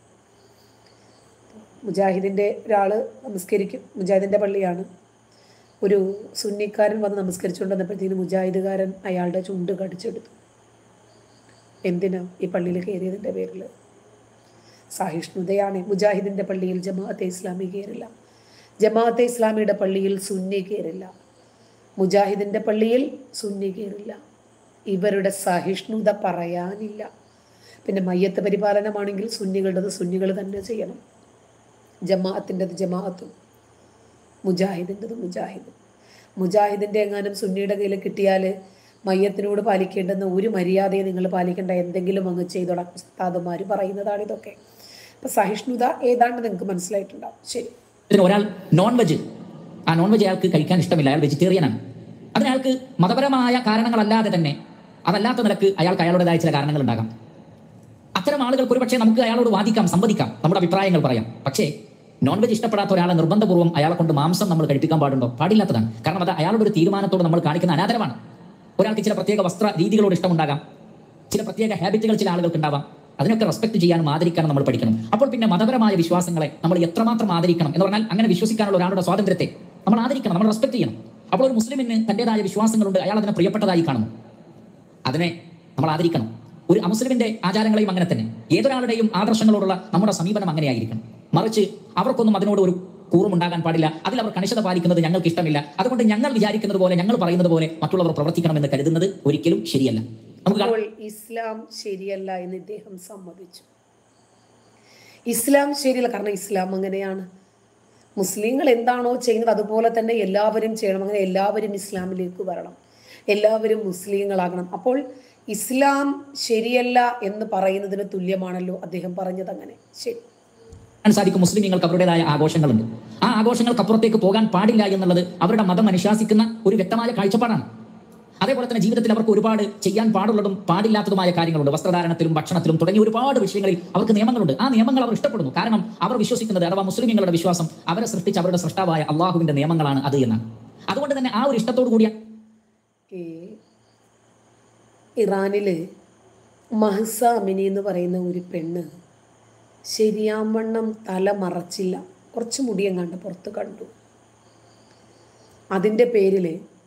S1: മുജാഹിദിൻ്റെ ഒരാൾ നമസ്കരിക്കും. മുജാഹിദിൻ്റെ പള്ളിയാണ്. ഒരു സുന്നിക്കാരൻ വന്ന് നമസ്കരിച്ചുകൊണ്ട് വന്നപ്പോഴത്തേക്കും മുജാഹിദുകാരൻ അയാളുടെ ചുണ്ട് കടിച്ചെടുത്തു. എന്തിനാ? ഈ പള്ളിയിൽ കയറിയതിൻ്റെ പേരിൽ. സഹിഷ്ണുതയാണ്. മുജാഹിദിൻ്റെ പള്ളിയിൽ ജമാഅത്തെ ഇസ്ലാമി കയറില്ല, ജമാഅത്തെ ഇസ്ലാമിയുടെ പള്ളിയിൽ സുന്നി കയറില്ല, മുജാഹിദിൻ്റെ പള്ളിയിൽ സുന്നി കയറില്ല. ഇവരുടെ സഹിഷ്ണുത പറയാനില്ല. പിന്നെ മയ്യത്ത് പരിപാലനമാണെങ്കിൽ സുന്നികളുടേത് സുന്നികൾ തന്നെ ചെയ്യണം, ജമാഅത്തിൻ്റെത് ജമാഅത്തും, മുജാഹിദിൻ്റെത് മുജാഹിദും. മുജാഹിദിൻ്റെ എങ്ങാനും സുന്നിയുടെ കയ്യിൽ കിട്ടിയാൽ മയ്യത്തിനോട് പാലിക്കേണ്ടുന്ന ഒരു മര്യാദയെ നിങ്ങൾ പാലിക്കേണ്ട, എന്തെങ്കിലും അങ്ങ് ചെയ്തോളാം. ഉസ്താദുമാർ പറയുന്നതാണ് ഇതൊക്കെ. അപ്പം സഹിഷ്ണുത ഏതാണ്ട് നിങ്ങൾക്ക് മനസ്സിലായിട്ടുണ്ടാവും. ശരി,
S2: ഒരാൾ നോൺ വെജ്, ആ നോൺ വെജ് അയാൾക്ക് കഴിക്കാൻ ഇഷ്ടമില്ല, അയാൾ വെജിറ്റേറിയനാണ്. അതിനയാൾക്ക് മതപരമായ കാരണങ്ങളല്ലാതെ തന്നെ അതല്ലാത്ത നിലക്ക് അയാൾക്ക് അയാളുടേതായ ചില കാരണങ്ങൾ ഉണ്ടാകാം. അത്തരം ആളുകൾക്ക് ഒരുപക്ഷെ നമുക്ക് അയാളോട് വാദിക്കാം, സംവദിക്കാം, നമ്മുടെ അഭിപ്രായങ്ങൾ പറയാം. പക്ഷേ നോൺ വെജ് ഇഷ്ടപ്പെടാത്ത ഒരാളെ നിർബന്ധപൂർവ്വം അയാളെ കൊണ്ട് മാംസം നമ്മൾ കഴിപ്പിക്കാൻ പാടുണ്ടോ? പാടില്ലാത്തതാണ്. കാരണം അത് അയാളുടെ ഒരു തീരുമാനത്തോട് നമ്മൾ കാണിക്കുന്ന അനാദരമാണ്. ഒരാൾക്ക് ചില പ്രത്യേക വസ്ത്ര രീതികളോട് ഇഷ്ടമുണ്ടാകാം, ചില പ്രത്യേക ഹാബിറ്റുകൾ ചില ആളുകൾക്ക് ഉണ്ടാവാം. അതിനൊക്കെ റെസ്പെക്ട് ചെയ്യാനും ആദരിക്കാനും നമ്മൾ പഠിക്കണം. അപ്പോൾ പിന്നെ മതപരമായ വിശ്വാസങ്ങളെ നമ്മൾ എത്രമാത്രം ആദരിക്കണം എന്ന് പറഞ്ഞാൽ, അങ്ങനെ വിശ്വസിക്കാനുള്ള ഒരാളുടെ സ്വാതന്ത്ര്യത്തെ നമ്മൾ ആദരിക്കണം, നമ്മൾ റെസ്പെക്ട് ചെയ്യണം. അപ്പോൾ ഒരു മുസ്ലിമിന് തൻ്റെതായ വിശ്വാസങ്ങളുണ്ട്, അയാൾ അതിനെ പ്രിയപ്പെട്ടതായി കാണുന്നു, അതിനെ നമ്മൾ ആദരിക്കണം. ഒരു അമുസ്ലിമിന്റെ ആചാരങ്ങളെയും അങ്ങനെ തന്നെ. ഏതൊരാളുടെയും ആദർശങ്ങളോടുള്ള നമ്മുടെ സമീപനം അങ്ങനെയായിരിക്കണം. മറിച്ച് അവർക്കൊന്നും അതിനോട് ഒരു കൂറും ഉണ്ടാകാൻ പാടില്ല, അതിൽ അവർ കണിശത പാലിക്കുന്നത് ഞങ്ങൾക്ക് ഇഷ്ടമില്ല, അതുകൊണ്ട് ഞങ്ങൾ വിചാരിക്കുന്നത് പോലെ ഞങ്ങൾ പറയുന്നത് പോലെ മറ്റുള്ളവർ പ്രവർത്തിക്കണമെന്ന് കരുതുന്നത് ഒരിക്കലും ശരിയല്ല.
S1: അപ്പോൾ ഇസ്ലാം ശരിയല്ല എന്ന് ഇദ്ദേഹം സമ്മതിച്ചു. ഇസ്ലാം ശരിയല്ല, കാരണം ഇസ്ലാം അങ്ങനെയാണ്. മുസ്ലിങ്ങൾ എന്താണോ ചെയ്യുന്നത് അതുപോലെ തന്നെ എല്ലാവരും ചെയ്യണം. അങ്ങനെ എല്ലാവരും ഇസ്ലാമിലേക്ക് വരണം, എല്ലാവരും മുസ്ലിങ്ങളാകണം. അപ്പോൾ ഇസ്ലാം ശരിയല്ല എന്ന് പറയുന്നതിന് തുല്യമാണല്ലോ അദ്ദേഹം പറഞ്ഞത്. അങ്ങനെ ശരി
S2: സാധിക്കും. മുസ്ലിങ്ങൾക്ക് അവരുടേതായ ആഘോഷങ്ങളുണ്ട്. ആ ആഘോഷങ്ങൾക്ക് അപ്പുറത്തേക്ക് പോകാൻ പാടില്ല എന്നുള്ളത് അവരുടെ മതം അനുശാസിക്കുന്ന ഒരു വ്യക്തമായ കാഴ്ചപ്പാടാണ്. അതേപോലെ തന്നെ ജീവിതത്തിൽ അവർക്ക് ഒരുപാട് ചെയ്യാൻ പാടുള്ളതും പാടില്ലാത്തതുമായ കാര്യങ്ങളുണ്ട്. വസ്ത്രധാരണത്തിലും ഭക്ഷണത്തിലും തുടങ്ങിയ ഒരുപാട് വിഷയങ്ങളിൽ അവർക്ക് നിയമങ്ങളുണ്ട്. ആ നിയമങ്ങൾ അവർ ഇഷ്ടപ്പെടുന്നു. കാരണം അവർ വിശ്വസിക്കുന്നത്, അഥവാ മുസ്ലിങ്ങളുടെ വിശ്വാസം, അവരെ സൃഷ്ടിച്ച അവരുടെ സൃഷ്ടാവായ അള്ളാഹുവിന്റെ നിയമങ്ങളാണ് അത് എന്നാണ്. അതുകൊണ്ട് തന്നെ ആ ഒരു ഇഷ്ടത്തോടു കൂടിയ
S1: ഇറാനില് മഹ്സ അമിനി എന്ന് പറയുന്ന ഒരു പെണ്ണ് ശരിയാവണ്ണം തല മറച്ചില്ല, കുറച്ച് മുടിയും കണ്ട് പുറത്ത് കണ്ടു. അതിൻ്റെ പേരിൽ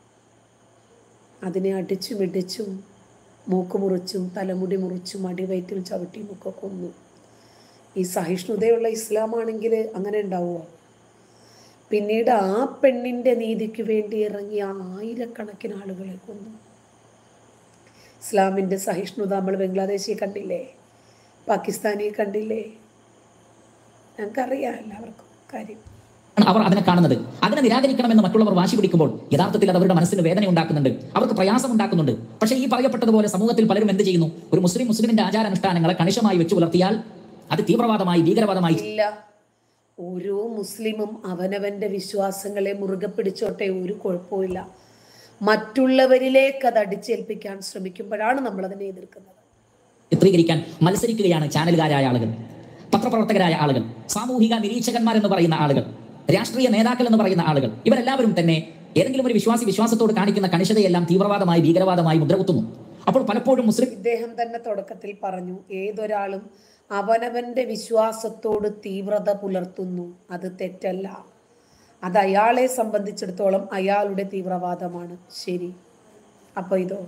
S1: അതിനെ അടിച്ചും ഇടിച്ചും മൂക്ക് മുറിച്ചും തലമുടി മുറിച്ചും അടിവയറ്റിൽ ചവിട്ടിയും ഒക്കെ കൊന്നു. ഈ സഹിഷ്ണുതയുള്ള ഇസ്ലാമാണെങ്കിൽ അങ്ങനെ ഉണ്ടാവുമോ? പിന്നീട് ആ പെണ്ണിൻ്റെ നീതിക്ക് വേണ്ടി ഇറങ്ങിയ ആയിരക്കണക്കിന് ആളുകളെ കൊന്നു. ഇസ്ലാമിൻ്റെ സഹിഷ്ണുത നമ്മൾ ബംഗ്ലാദേശിയെ കണ്ടില്ലേ, പാകിസ്ഥാനിയെ കണ്ടില്ലേ? ഞങ്ങൾക്കറിയാം എല്ലാവർക്കും കാര്യം.
S2: അവർ അതിനെ കാണുന്നത്. അതിനെ നിരാകരിക്കണമെന്ന് മറ്റുള്ളവർ വാശി പിടിക്കുമ്പോൾ യഥാർത്ഥത്തിൽ അത് അവരുടെ മനസ്സിന് വേദന ഉണ്ടാക്കുന്നുണ്ട്, അവർക്ക് പ്രയാസം ഉണ്ടാക്കുന്നുണ്ട്. പക്ഷേ ഈ പറയപ്പെട്ടതുപോലെ സമൂഹത്തിൽ പലരും എന്ത് ചെയ്യുന്നു? ഒരു മുസ്ലിമിന്റെ ആചാരാനുഷ്ഠാനങ്ങളെ കണിശമായി വെച്ചു പുലർത്തിയാൽ അത് തീവ്രവാദമായി, ഭീകരവാദമായി.
S1: ഇല്ല, ഓരോ മുസ്ലിമും അവനവന്റെ വിശ്വാസങ്ങളെ മുറുകെ പിടിച്ചോട്ടെ, ഒരു കുഴപ്പമില്ല. മറ്റുള്ളവരിലേക്ക് അത് അടിച്ചേൽപ്പിക്കാൻ ശ്രമിക്കുമ്പോഴാണ് നമ്മൾ അതിനെ എതിർക്കുന്നത്.
S2: ചിത്രീകരിക്കാൻ മത്സരിക്കുകയാണ് ചാനലുകാരായ ആളുകൾ, പത്രപ്രവർത്തകരായ ആളുകൾ, സാമൂഹിക നിരീക്ഷകന്മാരെന്ന് പറയുന്ന ആളുകൾ, രാഷ്ട്രീയ നേതാക്കൾ എന്ന് പറയുന്ന ആളുകൾ. ഇവരെല്ലാവരും തന്നെ ഏതെങ്കിലും ഒരു വിശ്വാസത്തോട് കാണിക്കുന്ന കണിശതയെല്ലാം തീവ്രവാദമായി, ഭീകരവാദമായി മുദ്രകുത്തുന്നു. അപ്പോൾ പലപ്പോഴും മുസ്ലിം,
S1: ഇദ്ദേഹം തന്നെ തുടക്കത്തിൽ പറഞ്ഞു, ഏതൊരാളും അവനവന്റെ വിശ്വാസത്തോട് തീവ്രത പുലർത്തുന്നു, അത് തെറ്റല്ല, അത് അയാളെ സംബന്ധിച്ചിടത്തോളം അയാളുടെ തീവ്രവാദമാണ്. ശരി, അപ്പൊ ഇതോ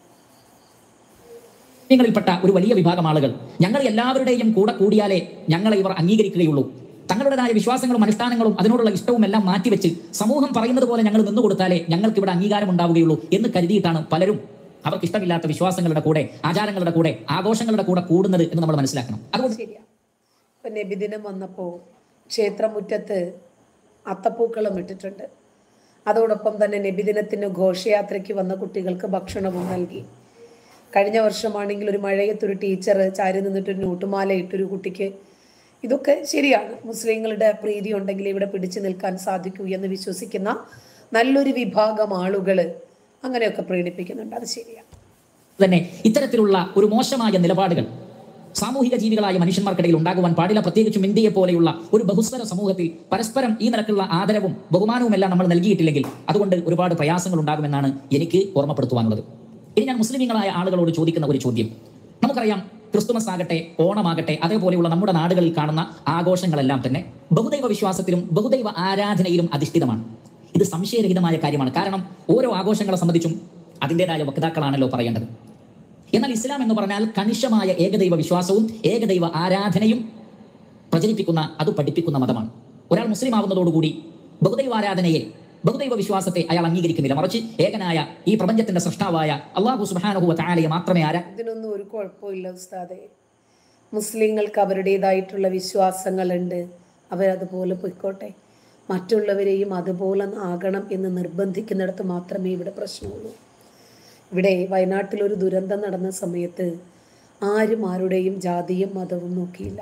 S2: ിൽപ്പെട്ട ഒരു വലിയ വിഭാഗം ആളുകൾ ഞങ്ങൾ എല്ലാവരുടെയും കൂടെ കൂടിയാലേ ഞങ്ങളെ ഇവർ അംഗീകരിക്കുകയുള്ളൂ, തങ്ങളുടേതായ വിശ്വാസങ്ങളും അനുഷ്ഠാനങ്ങളും അതിനോടുള്ള ഇഷ്ടവും എല്ലാം മാറ്റിവെച്ച് സമൂഹം പറയുന്നത് പോലെ ഞങ്ങൾ നിന്നുകൊടുത്താലേ ഞങ്ങൾക്ക് ഇവിടെ അംഗീകാരം ഉണ്ടാവുകയുള്ളൂ എന്ന് കരുതിയിട്ടാണ് പലരും അവർക്ക് ഇഷ്ടമില്ലാത്ത വിശ്വാസങ്ങളുടെ കൂടെ, ആചാരങ്ങളുടെ കൂടെ, ആഘോഷങ്ങളുടെ കൂടെ കൂടുന്നത് എന്ന് നമ്മൾ മനസ്സിലാക്കണം. അതുകൊണ്ട്
S1: ശരിയാ. ഇപ്പൊ നബിദിനം വന്നപ്പോ ക്ഷേത്രമുറ്റത്ത് അത്തപ്പൂക്കളം ഇട്ടിട്ടുണ്ട്. അതോടൊപ്പം തന്നെ നബിദിനത്തിന് ഘോഷയാത്രയ്ക്ക് വന്ന കുട്ടികൾക്ക് ഭക്ഷണവും നൽകി. കഴിഞ്ഞ വർഷമാണെങ്കിൽ ഒരു മഴയത്തൊരു ടീച്ചർ ചാരി നിന്നിട്ടൊരു നോട്ടുമാല ഇട്ടൊരു കുട്ടിക്ക്. ഇതൊക്കെ ശരിയാണ്, മുസ്ലിങ്ങളുടെ പ്രീതി ഉണ്ടെങ്കിൽ ഇവിടെ പിടിച്ചു നിൽക്കാൻ സാധിക്കൂ എന്ന് വിശ്വസിക്കുന്ന നല്ലൊരു വിഭാഗം ആളുകൾ അങ്ങനെയൊക്കെ പ്രകടിപ്പിക്കുന്നുണ്ട്. അത് ശരിയാണ്.
S2: തന്നെ ഇത്തരത്തിലുള്ള ഒരു മോശമായ നിലപാടുകൾ സാമൂഹിക ജീവികളായ മനുഷ്യന്മാർക്കിടയിൽ ഉണ്ടാകുവാൻ പാടില്ല. പ്രത്യേകിച്ചും ഇന്ത്യയെ പോലെയുള്ള ഒരു ബഹുസ്വര സമൂഹത്തിൽ പരസ്പരം ഈ നിലക്കുള്ള ആദരവും ബഹുമാനവും എല്ലാം നമ്മൾ നൽകിയിട്ടില്ലെങ്കിൽ അതുകൊണ്ട് ഒരുപാട് പ്രയാസങ്ങൾ ഉണ്ടാകുമെന്നാണ് എനിക്ക് ഓർമ്മപ്പെടുത്തുവാനുള്ളത്. ഇനി ഞാൻ മുസ്ലിമീങ്ങളായ ആളുകളോട് ചോദിക്കുന്ന ഒരു ചോദ്യം, നമുക്കറിയാം ക്രിസ്തുമസ് ആകട്ടെ, ഓണമാകട്ടെ, അതേപോലെയുള്ള നമ്മുടെ നാടുകളിൽ കാണുന്ന ആഘോഷങ്ങളെല്ലാം തന്നെ ബഹുദൈവ വിശ്വാസത്തിലും ബഹുദൈവ ആരാധനയിലും അധിഷ്ഠിതമാണ്. ഇത് സംശയരഹിതമായ കാര്യമാണ്. കാരണം ഓരോ ആഘോഷങ്ങളെ സംബന്ധിച്ചും അതിൻ്റെതായ വക്താക്കളാണല്ലോ പറയേണ്ടത്. എന്നാൽ ഇസ്ലാം എന്ന് പറഞ്ഞാൽ കണിശമായ ഏകദൈവ വിശ്വാസവും ഏകദൈവ ആരാധനയും പ്രചരിപ്പിക്കുന്ന, അത് പഠിപ്പിക്കുന്ന മതമാണ്. ഒരാൾ മുസ്ലിം ആവുന്നതോടുകൂടി ബഹുദൈവ ആരാധനയെ, ബഹുദൈവ വിശ്വാസത്തെ അയാൾ അംഗീകരിക്കുന്നില്ല. മറിച്ച് ഏകനായ ഈ പ്രപഞ്ചത്തിന്റെ സൃഷ്ടാവായ അല്ലാഹു സുബ്ഹാനഹു വ തആലയെ മാത്രമേ
S1: ഇതിനൊന്നും ഒരു കുഴപ്പമില്ല ഉസ്താദേ. മുസ്ലിങ്ങൾക്ക് അവരുടേതായിട്ടുള്ള വിശ്വാസങ്ങളുണ്ട്, അവരതുപോലെ പൊയ്ക്കോട്ടെ. മറ്റുള്ളവരെയും അതുപോലെ ആകണം എന്ന് നിർബന്ധിക്കുന്നിടത്ത് മാത്രമേ ഇവിടെ പ്രശ്നമുള്ളൂ. ഇവിടെ വയനാട്ടിലൊരു ദുരന്തം നടന്ന സമയത്ത് ആരും ആരുടെയും ജാതിയും മതവും നോക്കിയില്ല.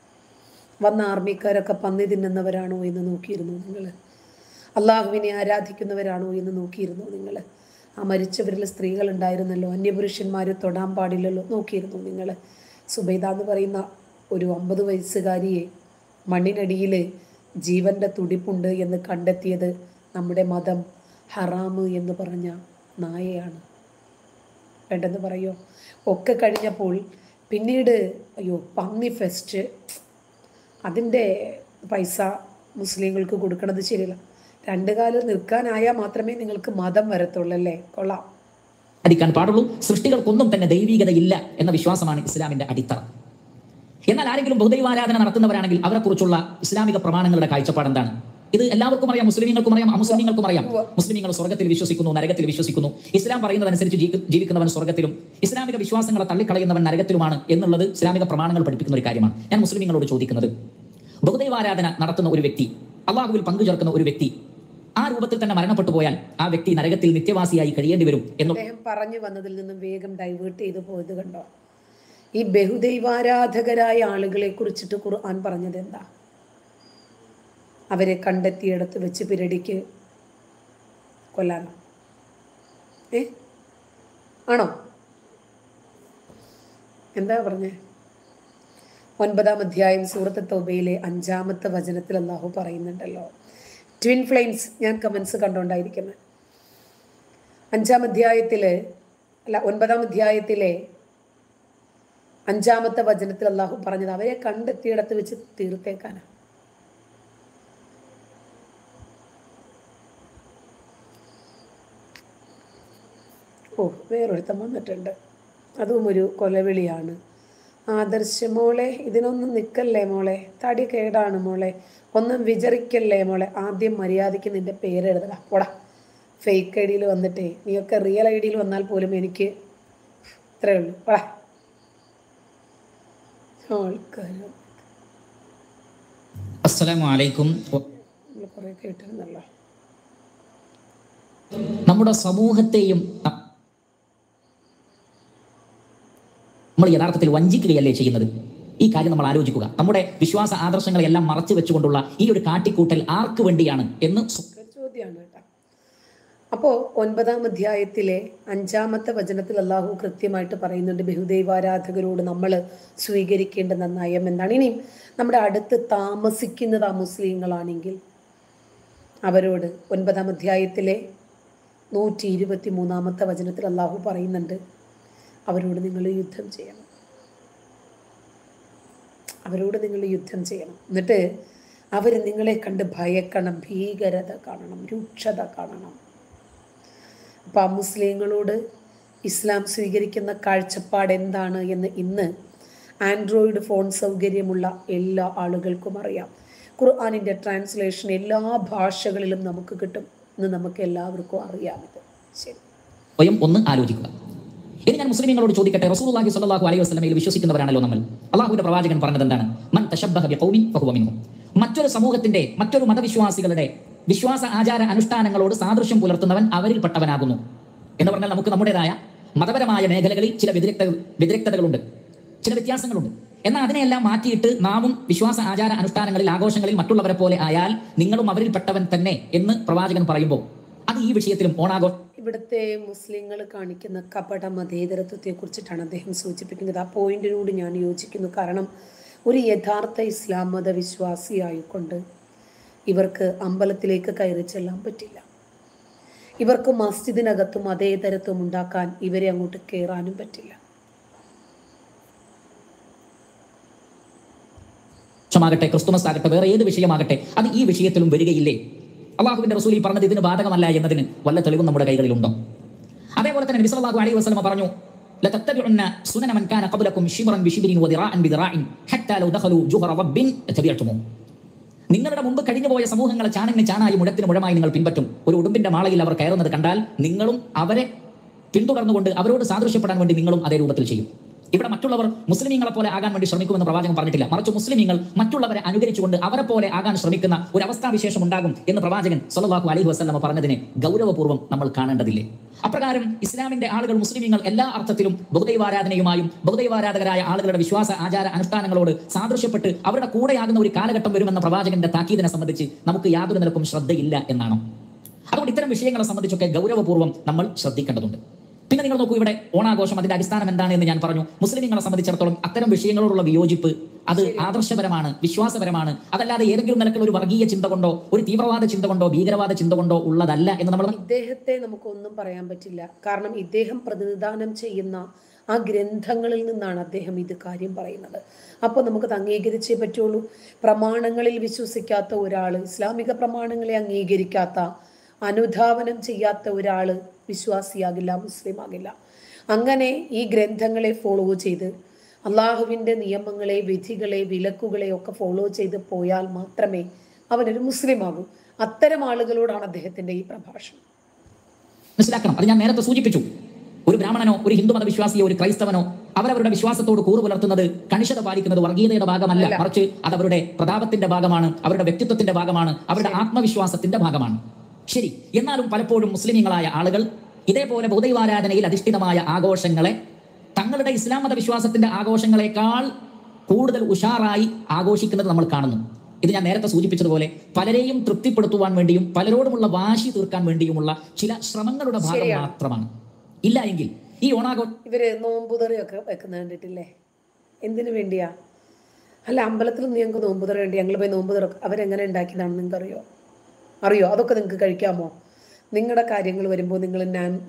S1: വന്ന ആർമിക്കാരൊക്കെ പന്നി തിന്നുന്നവരാണോ എന്ന് നോക്കിയിരുന്നു നിങ്ങൾ? അള്ളാഹുവിനെ ആരാധിക്കുന്നവരാണോ എന്ന് നോക്കിയിരുന്നു നിങ്ങൾ? ആ മരിച്ചവരിൽ സ്ത്രീകൾ ഉണ്ടായിരുന്നല്ലോ, അന്യപുരുഷന്മാർ തൊടാൻ പാടില്ലല്ലോ, നോക്കിയിരുന്നു നിങ്ങൾ? സുബൈദ എന്ന് പറയുന്ന ഒരു 50 വയസ്സുകാരിയെ മണ്ണിനടിയിൽ ജീവൻ്റെ തുടിപ്പുണ്ട് എന്ന് കണ്ടെത്തിയത് നമ്മുടെ മതം ഹറാമ് എന്ന് പറഞ്ഞ നായയാണ്. വേണ്ടെന്ന് പറയോ? ഒക്കെ കഴിഞ്ഞപ്പോൾ പിന്നീട് അയ്യോ പന്നി ഫെസ്റ്റ്, അതിൻ്റെ പൈസ മുസ്ലിങ്ങൾക്ക് കൊടുക്കണത് ശരിയല്ല. 2 കാലം നിൽക്കാനായാൽ മാത്രമേ നിങ്ങൾക്ക് മതം വരത്തുള്ളൂ അല്ലേ? കൊള്ളാം.
S2: അടിക്കാൻ പാടുള്ളൂ. സൃഷ്ടികൾക്കൊന്നും തന്നെ ദൈവികതയില്ല എന്ന വിശ്വാസമാണ് ഇസ്ലാമിന്റെ അടിത്തറ. എന്നാൽ ആരെങ്കിലും ബഹുദൈവാരാധന നടത്തുന്നവരാണെങ്കിൽ അവരെക്കുറിച്ചുള്ള ഇസ്ലാമിക പ്രമാണങ്ങളുടെ കാഴ്ചപ്പാട് എന്താണ്? ഇത് എല്ലാവർക്കും അറിയാം, മുസ്ലിമീങ്ങൾക്കും അറിയാം, അമുസ്ലിമീങ്ങൾക്കും അറിയാം. മുസ്ലിമീങ്ങൾ സ്വർഗ്ഗത്തിൽ വിശ്വസിക്കുന്നു, നരകത്തിൽ വിശ്വസിക്കുന്നു. ഇസ്ലാം പറയുന്നതനുസരിച്ച് ജീവിക്കുന്നവൻ സ്വർഗ്ഗത്തിലും ഇസ്ലാമിക വിശ്വാസങ്ങളെ തള്ളിക്കളയുന്നവൻ നരകത്തിലുമാണ് എന്നുള്ളത് ഇസ്ലാമിക പ്രമാണങ്ങൾ പഠിപ്പിക്കുന്ന ഒരു കാര്യമാണ്. ഞാൻ മുസ്ലിമീങ്ങളോട് ചോദിക്കുന്നത്, ബഹുദൈവാരാധന നടത്തുന്ന ഒരു വ്യക്തി, അള്ളാഹുവിൽ പങ്കു ചേർക്കുന്ന ഒരു വ്യക്തി ആ രൂപത്തിൽ തന്നെ മരണപ്പെട്ടു പോയാൽ ആ വ്യക്തി നരകത്തിൽ നിത്യവാസിയായി കഴിയേണ്ടി വരും എന്ന്
S1: അദ്ദേഹം പറഞ്ഞു വന്നതിൽ നിന്നും വേഗം ഡൈവേർട്ട് ചെയ്തു പോയത് കണ്ടോ? ഈ ബഹുദൈവാരാധകരായ ആളുകളെ കുറിച്ചിട്ട് ഖുർആൻ പറഞ്ഞത് എന്താ? അവരെ കണ്ടെത്തിയിടത്ത് വെച്ച് പിരടിക്ക് കൊല്ലാനോ? ആണോ? എന്താ പറഞ്ഞേ? 9-ാം അധ്യായം സൂറത്ത് തൗബയിലെ 5-ാമത്തെ വചനത്തിൽ അല്ലാഹു പറയുന്നുണ്ടല്ലോ. ട്വിൻ ഫ്ലെയിംസ്, ഞാൻ കമൻസ് കണ്ടോണ്ടായിരിക്കുന്നത്. 5-ാം അധ്യായത്തില് 9-ാം അധ്യായത്തിലെ 5-ാമത്തെ വചനത്തിൽ അല്ലാഹു പറഞ്ഞത് അവരെ കണ്ടെത്തിയിടത്ത് വെച്ച് തീർത്തേക്കാനാ. വേറൊരുത്തം വന്നിട്ടുണ്ട്, അതും ഒരു കൊലവിളിയാണ്. ആദർശ മോളെ, ഇതിനൊന്നും നിൽക്കല്ലേ മോളെ, തടി കേടാണ് മോളെ, ഒന്നും വിചരിക്കല്ലേ മോളെ, ആദ്യം മര്യാദയ്ക്ക് നിന്റെ പേരെഴുതടാ. പോടാ, ഫേക്ക് ഐ ഡിയിൽ വന്നിട്ടേ, നീയൊക്കെ റിയൽ ഐ ഡിയിൽ വന്നാൽ പോലും എനിക്ക് ഇത്രയേ ഉള്ളൂ. പോടാ.
S2: അസ്സലാമു അലൈക്കും.
S1: കുറെ കേട്ടിരുന്നല്ലോ.
S2: നമ്മുടെ സമൂഹത്തെയും നമ്മൾ യഥാർത്ഥത്തിൽ വഞ്ചിക്കുകയല്ലേ ചെയ്യുന്നത്? ഈ കാര്യം നമ്മൾ ആലോചിക്കുക. നമ്മുടെ വിശ്വാസ ആദർശങ്ങളെല്ലാം മറച്ചു വെച്ചുകൊണ്ടുള്ള ഈ ഒരു കാട്ടിക്കൂട്ടൽ ആർക്ക് വേണ്ടിയാണ് എന്ന്
S1: ചോദ്യമാണ് കേട്ടോ. അപ്പോൾ 9-ാം അധ്യായത്തിലെ 5-ാമത്തെ വചനത്തിൽ അല്ലാഹു കൃത്യമായിട്ട് പറയുന്നുണ്ട് ബഹുദൈവാരാധകരോട് നമ്മൾ സ്വീകരിക്കേണ്ടുന്ന നയം എന്താണ്. ഇനിയും നമ്മുടെ അടുത്ത് താമസിക്കുന്നത് ആ മുസ്ലിങ്ങളാണെങ്കിൽ അവരോട് 9-ാം അധ്യായത്തിലെ 123-ാമത്തെ വചനത്തിൽ അല്ലാഹു പറയുന്നുണ്ട്, അവരോട് നിങ്ങൾ യുദ്ധം ചെയ്യണം, അവരോട് നിങ്ങൾ യുദ്ധം ചെയ്യണം. എന്നിട്ട് അവർ നിങ്ങളെ കണ്ട് ഭയക്കണം, ഭീകരത കാണണം, രൂക്ഷത കാണണം. അപ്പം ആ മുസ്ലിങ്ങളോട് ഇസ്ലാം സ്വീകരിക്കുന്ന കാഴ്ചപ്പാട് എന്താണ് എന്ന് ഇന്ന് ആൻഡ്രോയിഡ് ഫോൺ സൗകര്യമുള്ള എല്ലാ ആളുകൾക്കും അറിയാം. ഖുർആനിൻ്റെ ട്രാൻസ്ലേഷൻ എല്ലാ ഭാഷകളിലും നമുക്ക് കിട്ടും. ഇന്ന് നമുക്ക് എല്ലാവർക്കും അറിയാം ഇത്. ശരി,
S2: സ്വയം ഒന്ന് ആലോചിക്കുക. ഇനി ഞാൻ മുസ്ലിമീങ്ങളോട് ചോദിക്കട്ടെ, റസൂലുള്ളാഹി സ്വല്ലല്ലാഹു അലൈഹി വസല്ലമയിൽ വിശ്വസിക്കുന്നവരാണല്ലോ നമ്മൾ. അള്ളാഹുവിന്റെ പ്രവാചകൻ പറഞ്ഞത് എന്താണ്? മൻ തശബ്ബഹ ബിഖൗമിൻ ഫഹുവ മിൻഹും. മറ്റൊരു സമൂഹത്തിന്റെ, മറ്റൊരു മതവിശ്വാസികളുടെ വിശ്വാസ ആചാര അനുഷ്ഠാനങ്ങളോട് സാദൃശ്യം പുലർത്തുന്നവൻ അവരിൽപ്പെട്ടവനാകുന്നു എന്ന് പറഞ്ഞാൽ നമുക്ക് നമ്മുടേതായ മതപരമായ മേഖലകളിൽ ചില വ്യതിരക്തതകളുണ്ട്, ചില വ്യത്യാസങ്ങളുണ്ട്. എന്നാൽ അതിനെയെല്ലാം മാറ്റിയിട്ട് നാമും വിശ്വാസ ആചാര അനുഷ്ഠാനങ്ങളിൽ, ആഘോഷങ്ങളിൽ മറ്റുള്ളവരെ പോലെ ആയാൽ നിങ്ങളും അവരിൽപ്പെട്ടവൻ തന്നെ എന്ന് പ്രവാചകൻ പറയുമ്പോൾ അത് ഈ വിഷയത്തിലും ഓണാഘോഷം.
S1: ഇവിടുത്തെ മുസ്ലിങ്ങൾ കാണിക്കുന്ന കപട മതേതരത്വത്തെ കുറിച്ചിട്ടാണ് അദ്ദേഹം സൂചിപ്പിക്കുന്നത്. ആ പോയിന്റിനോട് ഞാൻ യോജിക്കുന്നു. കാരണം ഒരു യഥാർത്ഥ ഇസ്ലാം മത വിശ്വാസിയായിക്കൊണ്ട് ഇവർക്ക് അമ്പലത്തിലേക്ക് കയറി ചെല്ലാൻ പറ്റില്ല. ഇവർക്ക് മസ്ജിദിനകത്തും മതേതരത്വം ഉണ്ടാക്കാൻ ഇവരെ അങ്ങോട്ട് കയറാനും പറ്റില്ല.
S2: ആകട്ടെ, ക്രിസ്തുമസ് ആകട്ടെ, വേറെ ഏത് വിഷയമാകട്ടെ, അത് ഈ വിഷയത്തിലും വരികയില്ലേ? അള്ളാഹുവിന്റെ റസൂൽ പറഞ്ഞത് ഇതിന് ബാധകമല്ല എന്നതിന് വല്ല തെളിവും നമ്മുടെ കൈകളിലുണ്ടോ? അതേപോലെ തന്നെ നബി സല്ലല്ലാഹു അലൈഹി വസല്ലം പറഞ്ഞു, ലതത്തബിഉന്ന സുനന മൻ കാന ഖബ്ലകും ശിബ്റൻ ബിശിബ്രിൻ വദിറാഅൻ ബിദിറാഇൻ ഹത്താ ലൗ ദഖലു ജുഹറ റബ്ബിൻ തബിഅതുമു. നിങ്ങളുടെ മുമ്പ് കഴിഞ്ഞുപോയ സമൂഹങ്ങളെ ചാണിന് ചാണായി മുഴത്തിന് മുഴമായി നിങ്ങൾ പിൻപറ്റും. ഒരു ഉടുമ്പിന്റെ മാളയിൽ അവർ കയറുന്നത് കണ്ടാൽ നിങ്ങളും അവരെ പിന്തുടർന്നുകൊണ്ട് അവരോട് സാദൃശ്യപ്പെടാൻ വേണ്ടി നിങ്ങളും അതേ രൂപത്തിൽ ചെയ്യും. ഇവിടെ മറ്റുള്ളവർ മുസ്ലിമീങ്ങളെ പോലെ ആകാൻ വേണ്ടി ശ്രമിക്കുമെന്ന് പ്രവാചകൻ പറഞ്ഞിട്ടില്ല. മറിച്ച് മുസ്ലിമീങ്ങൾ മറ്റുള്ളവരെ അനുകരിച്ചുകൊണ്ട് അവരെ പോലെ ആകാൻ ശ്രമിക്കുന്ന ഒരു അവസ്ഥാവിശേഷം ഉണ്ടാകും എന്ന് പ്രവാചകൻ സല്ലല്ലാഹു അലൈഹി വസല്ലം പറഞ്ഞതിനെ ഗൗരവപൂർവ്വം നമ്മൾ കാണേണ്ടതില്ലേ? അപ്രകാരം ഇസ്ലാമിന്റെ ആളുകൾ, മുസ്ലിമീങ്ങൾ എല്ലാ അർത്ഥത്തിലും ബഹുദൈവാരാധനയുമായും ബഹുദൈവാരാധകരായ ആളുകളുടെ വിശ്വാസ ആചാര അനുഷ്ഠാനങ്ങളോട് സാദൃശ്യപ്പെട്ട് അവരുടെ കൂടെയാകുന്ന ഒരു കാലഘട്ടം വരുമെന്ന പ്രവാചകന്റെ താക്കീതിനെ സംബന്ധിച്ച് നമുക്ക് യാതൊരു നിലക്കും ശ്രദ്ധയില്ല എന്നാണോ? അതുകൊണ്ട് ഇത്തരം വിഷയങ്ങളെ സംബന്ധിച്ചൊക്കെ ഗൗരവപൂർവ്വം നമ്മൾ ശ്രദ്ധിക്കേണ്ടതുണ്ട്. പിന്നെ നിങ്ങൾ നോക്കൂ, ഇവിടെ ഓണാഘോഷം അതിന്റെ അടിസ്ഥാനം എന്താണ് എന്ന് ഞാൻ പറഞ്ഞു. മുസ്ലിമീങ്ങളെ സംബന്ധിച്ചിടത്തോളം അത്തരം വിഷയങ്ങളോടുള്ള വിയോജിപ്പ് അത് ആദർശപരമാണ്, വിശ്വാസപരമാണ്. അതല്ലാതെ ഏതെങ്കിലും നിലക്കുള്ള ഒരു വർഗീയ ചിന്ത കൊണ്ടോ ഒരു തീവ്രവാദ ചിന്ത കൊണ്ടോ ഭീകരവാദ ചിന്ത കൊണ്ടോ ഉള്ളതല്ല എന്ന് നമ്മൾ.
S1: ഇദ്ദേഹത്തെ നമുക്കൊന്നും പറയാൻ പറ്റില്ല. കാരണം ഇദ്ദേഹം പ്രതിനിധാനം ചെയ്യുന്ന ആ ഗ്രന്ഥങ്ങളിൽ നിന്നാണ് അദ്ദേഹം ഇത് കാര്യം പറയുന്നത്. അപ്പോൾ നമുക്കത് അംഗീകരിച്ചേ പറ്റുള്ളൂ. പ്രമാണങ്ങളിൽ വിശ്വസിക്കാത്ത ഒരാൾ, ഇസ്ലാമിക പ്രമാണങ്ങളെ അംഗീകരിക്കാത്ത, അനുധാവനം ചെയ്യാത്ത ഒരാൾ വിശ്വാസിയാകില്ല, മുസ്ലിം ആകില്ല. അങ്ങനെ ഈ ഗ്രന്ഥങ്ങളെ ഫോളോ ചെയ്ത് അള്ളാഹുവിൻ്റെ നിയമങ്ങളെ, വിധികളെ, വിലക്കുകളെ ഒക്കെ ഫോളോ ചെയ്ത് പോയാൽ മാത്രമേ അവനൊരു മുസ്ലിം ആകൂ. അത്തരം ആളുകളോടാണ് അദ്ദേഹത്തിന്റെ ഈ പ്രഭാഷണം.
S2: മനസ്സിലാക്കണം. അത് ഞാൻ നേരത്തെ സൂചിപ്പിച്ചു. ഒരു ബ്രാഹ്മണനോ ഒരു ഹിന്ദു മതവിശ്വാസിയോ ഒരു ക്രൈസ്തവനോ അവരവരുടെ വിശ്വാസത്തോട് കൂറു പുലർത്തുന്നത്, കണിശത പാലിക്കുന്നത് വർഗീയതയുടെ ഭാഗമല്ല, മറിച്ച് അത് അവരുടെ പ്രതാപത്തിന്റെ ഭാഗമാണ്, അവരുടെ വ്യക്തിത്വത്തിന്റെ ഭാഗമാണ്, അവരുടെ ആത്മവിശ്വാസത്തിന്റെ ഭാഗമാണ്. ശരി. എന്നാലും പലപ്പോഴും മുസ്ലിമീങ്ങളായ ആളുകൾ ഇതേപോലെ ബഹുദൈവാരാധനയിൽ അധിഷ്ഠിതമായ ആഘോഷങ്ങളെ തങ്ങളുടെ ഇസ്ലാം മതവിശ്വാസത്തിന്റെ ആഘോഷങ്ങളെക്കാൾ കൂടുതൽ ഉഷാറായി ആഘോഷിക്കുന്നത് നമ്മൾ കാണുന്നു. ഇത് ഞാൻ നേരത്തെ സൂചിപ്പിച്ചതുപോലെ പലരെയും തൃപ്തിപ്പെടുത്തുവാൻ വേണ്ടിയും പലരോടുമുള്ള വാശി തീർക്കാൻ വേണ്ടിയുമുള്ള ചില ശ്രമങ്ങളുടെ ഭാഗം മാത്രമാണ്. ഇല്ല എങ്കിൽ ഈ
S1: ഇവര് നോമ്പുതറിയൊക്കെ വെക്കുന്ന കണ്ടിട്ടില്ലേ? എന്തിനു വേണ്ടിയാ? അല്ല, അമ്പലത്തിൽ നിന്ന് ഞങ്ങൾക്ക് നോമ്പുതറ വേണ്ടി ഞങ്ങൾ പോയി നോമ്പുതറ അവരെങ്ങനെ ഉണ്ടാക്കിയതാണെന്ന് നിങ്ങൾക്ക് അറിയോ? അതൊക്കെ നിങ്ങൾക്ക് കഴിക്കാമോ? നിങ്ങളുടെ കാര്യങ്ങൾ വരുമ്പോൾ നിങ്ങൾ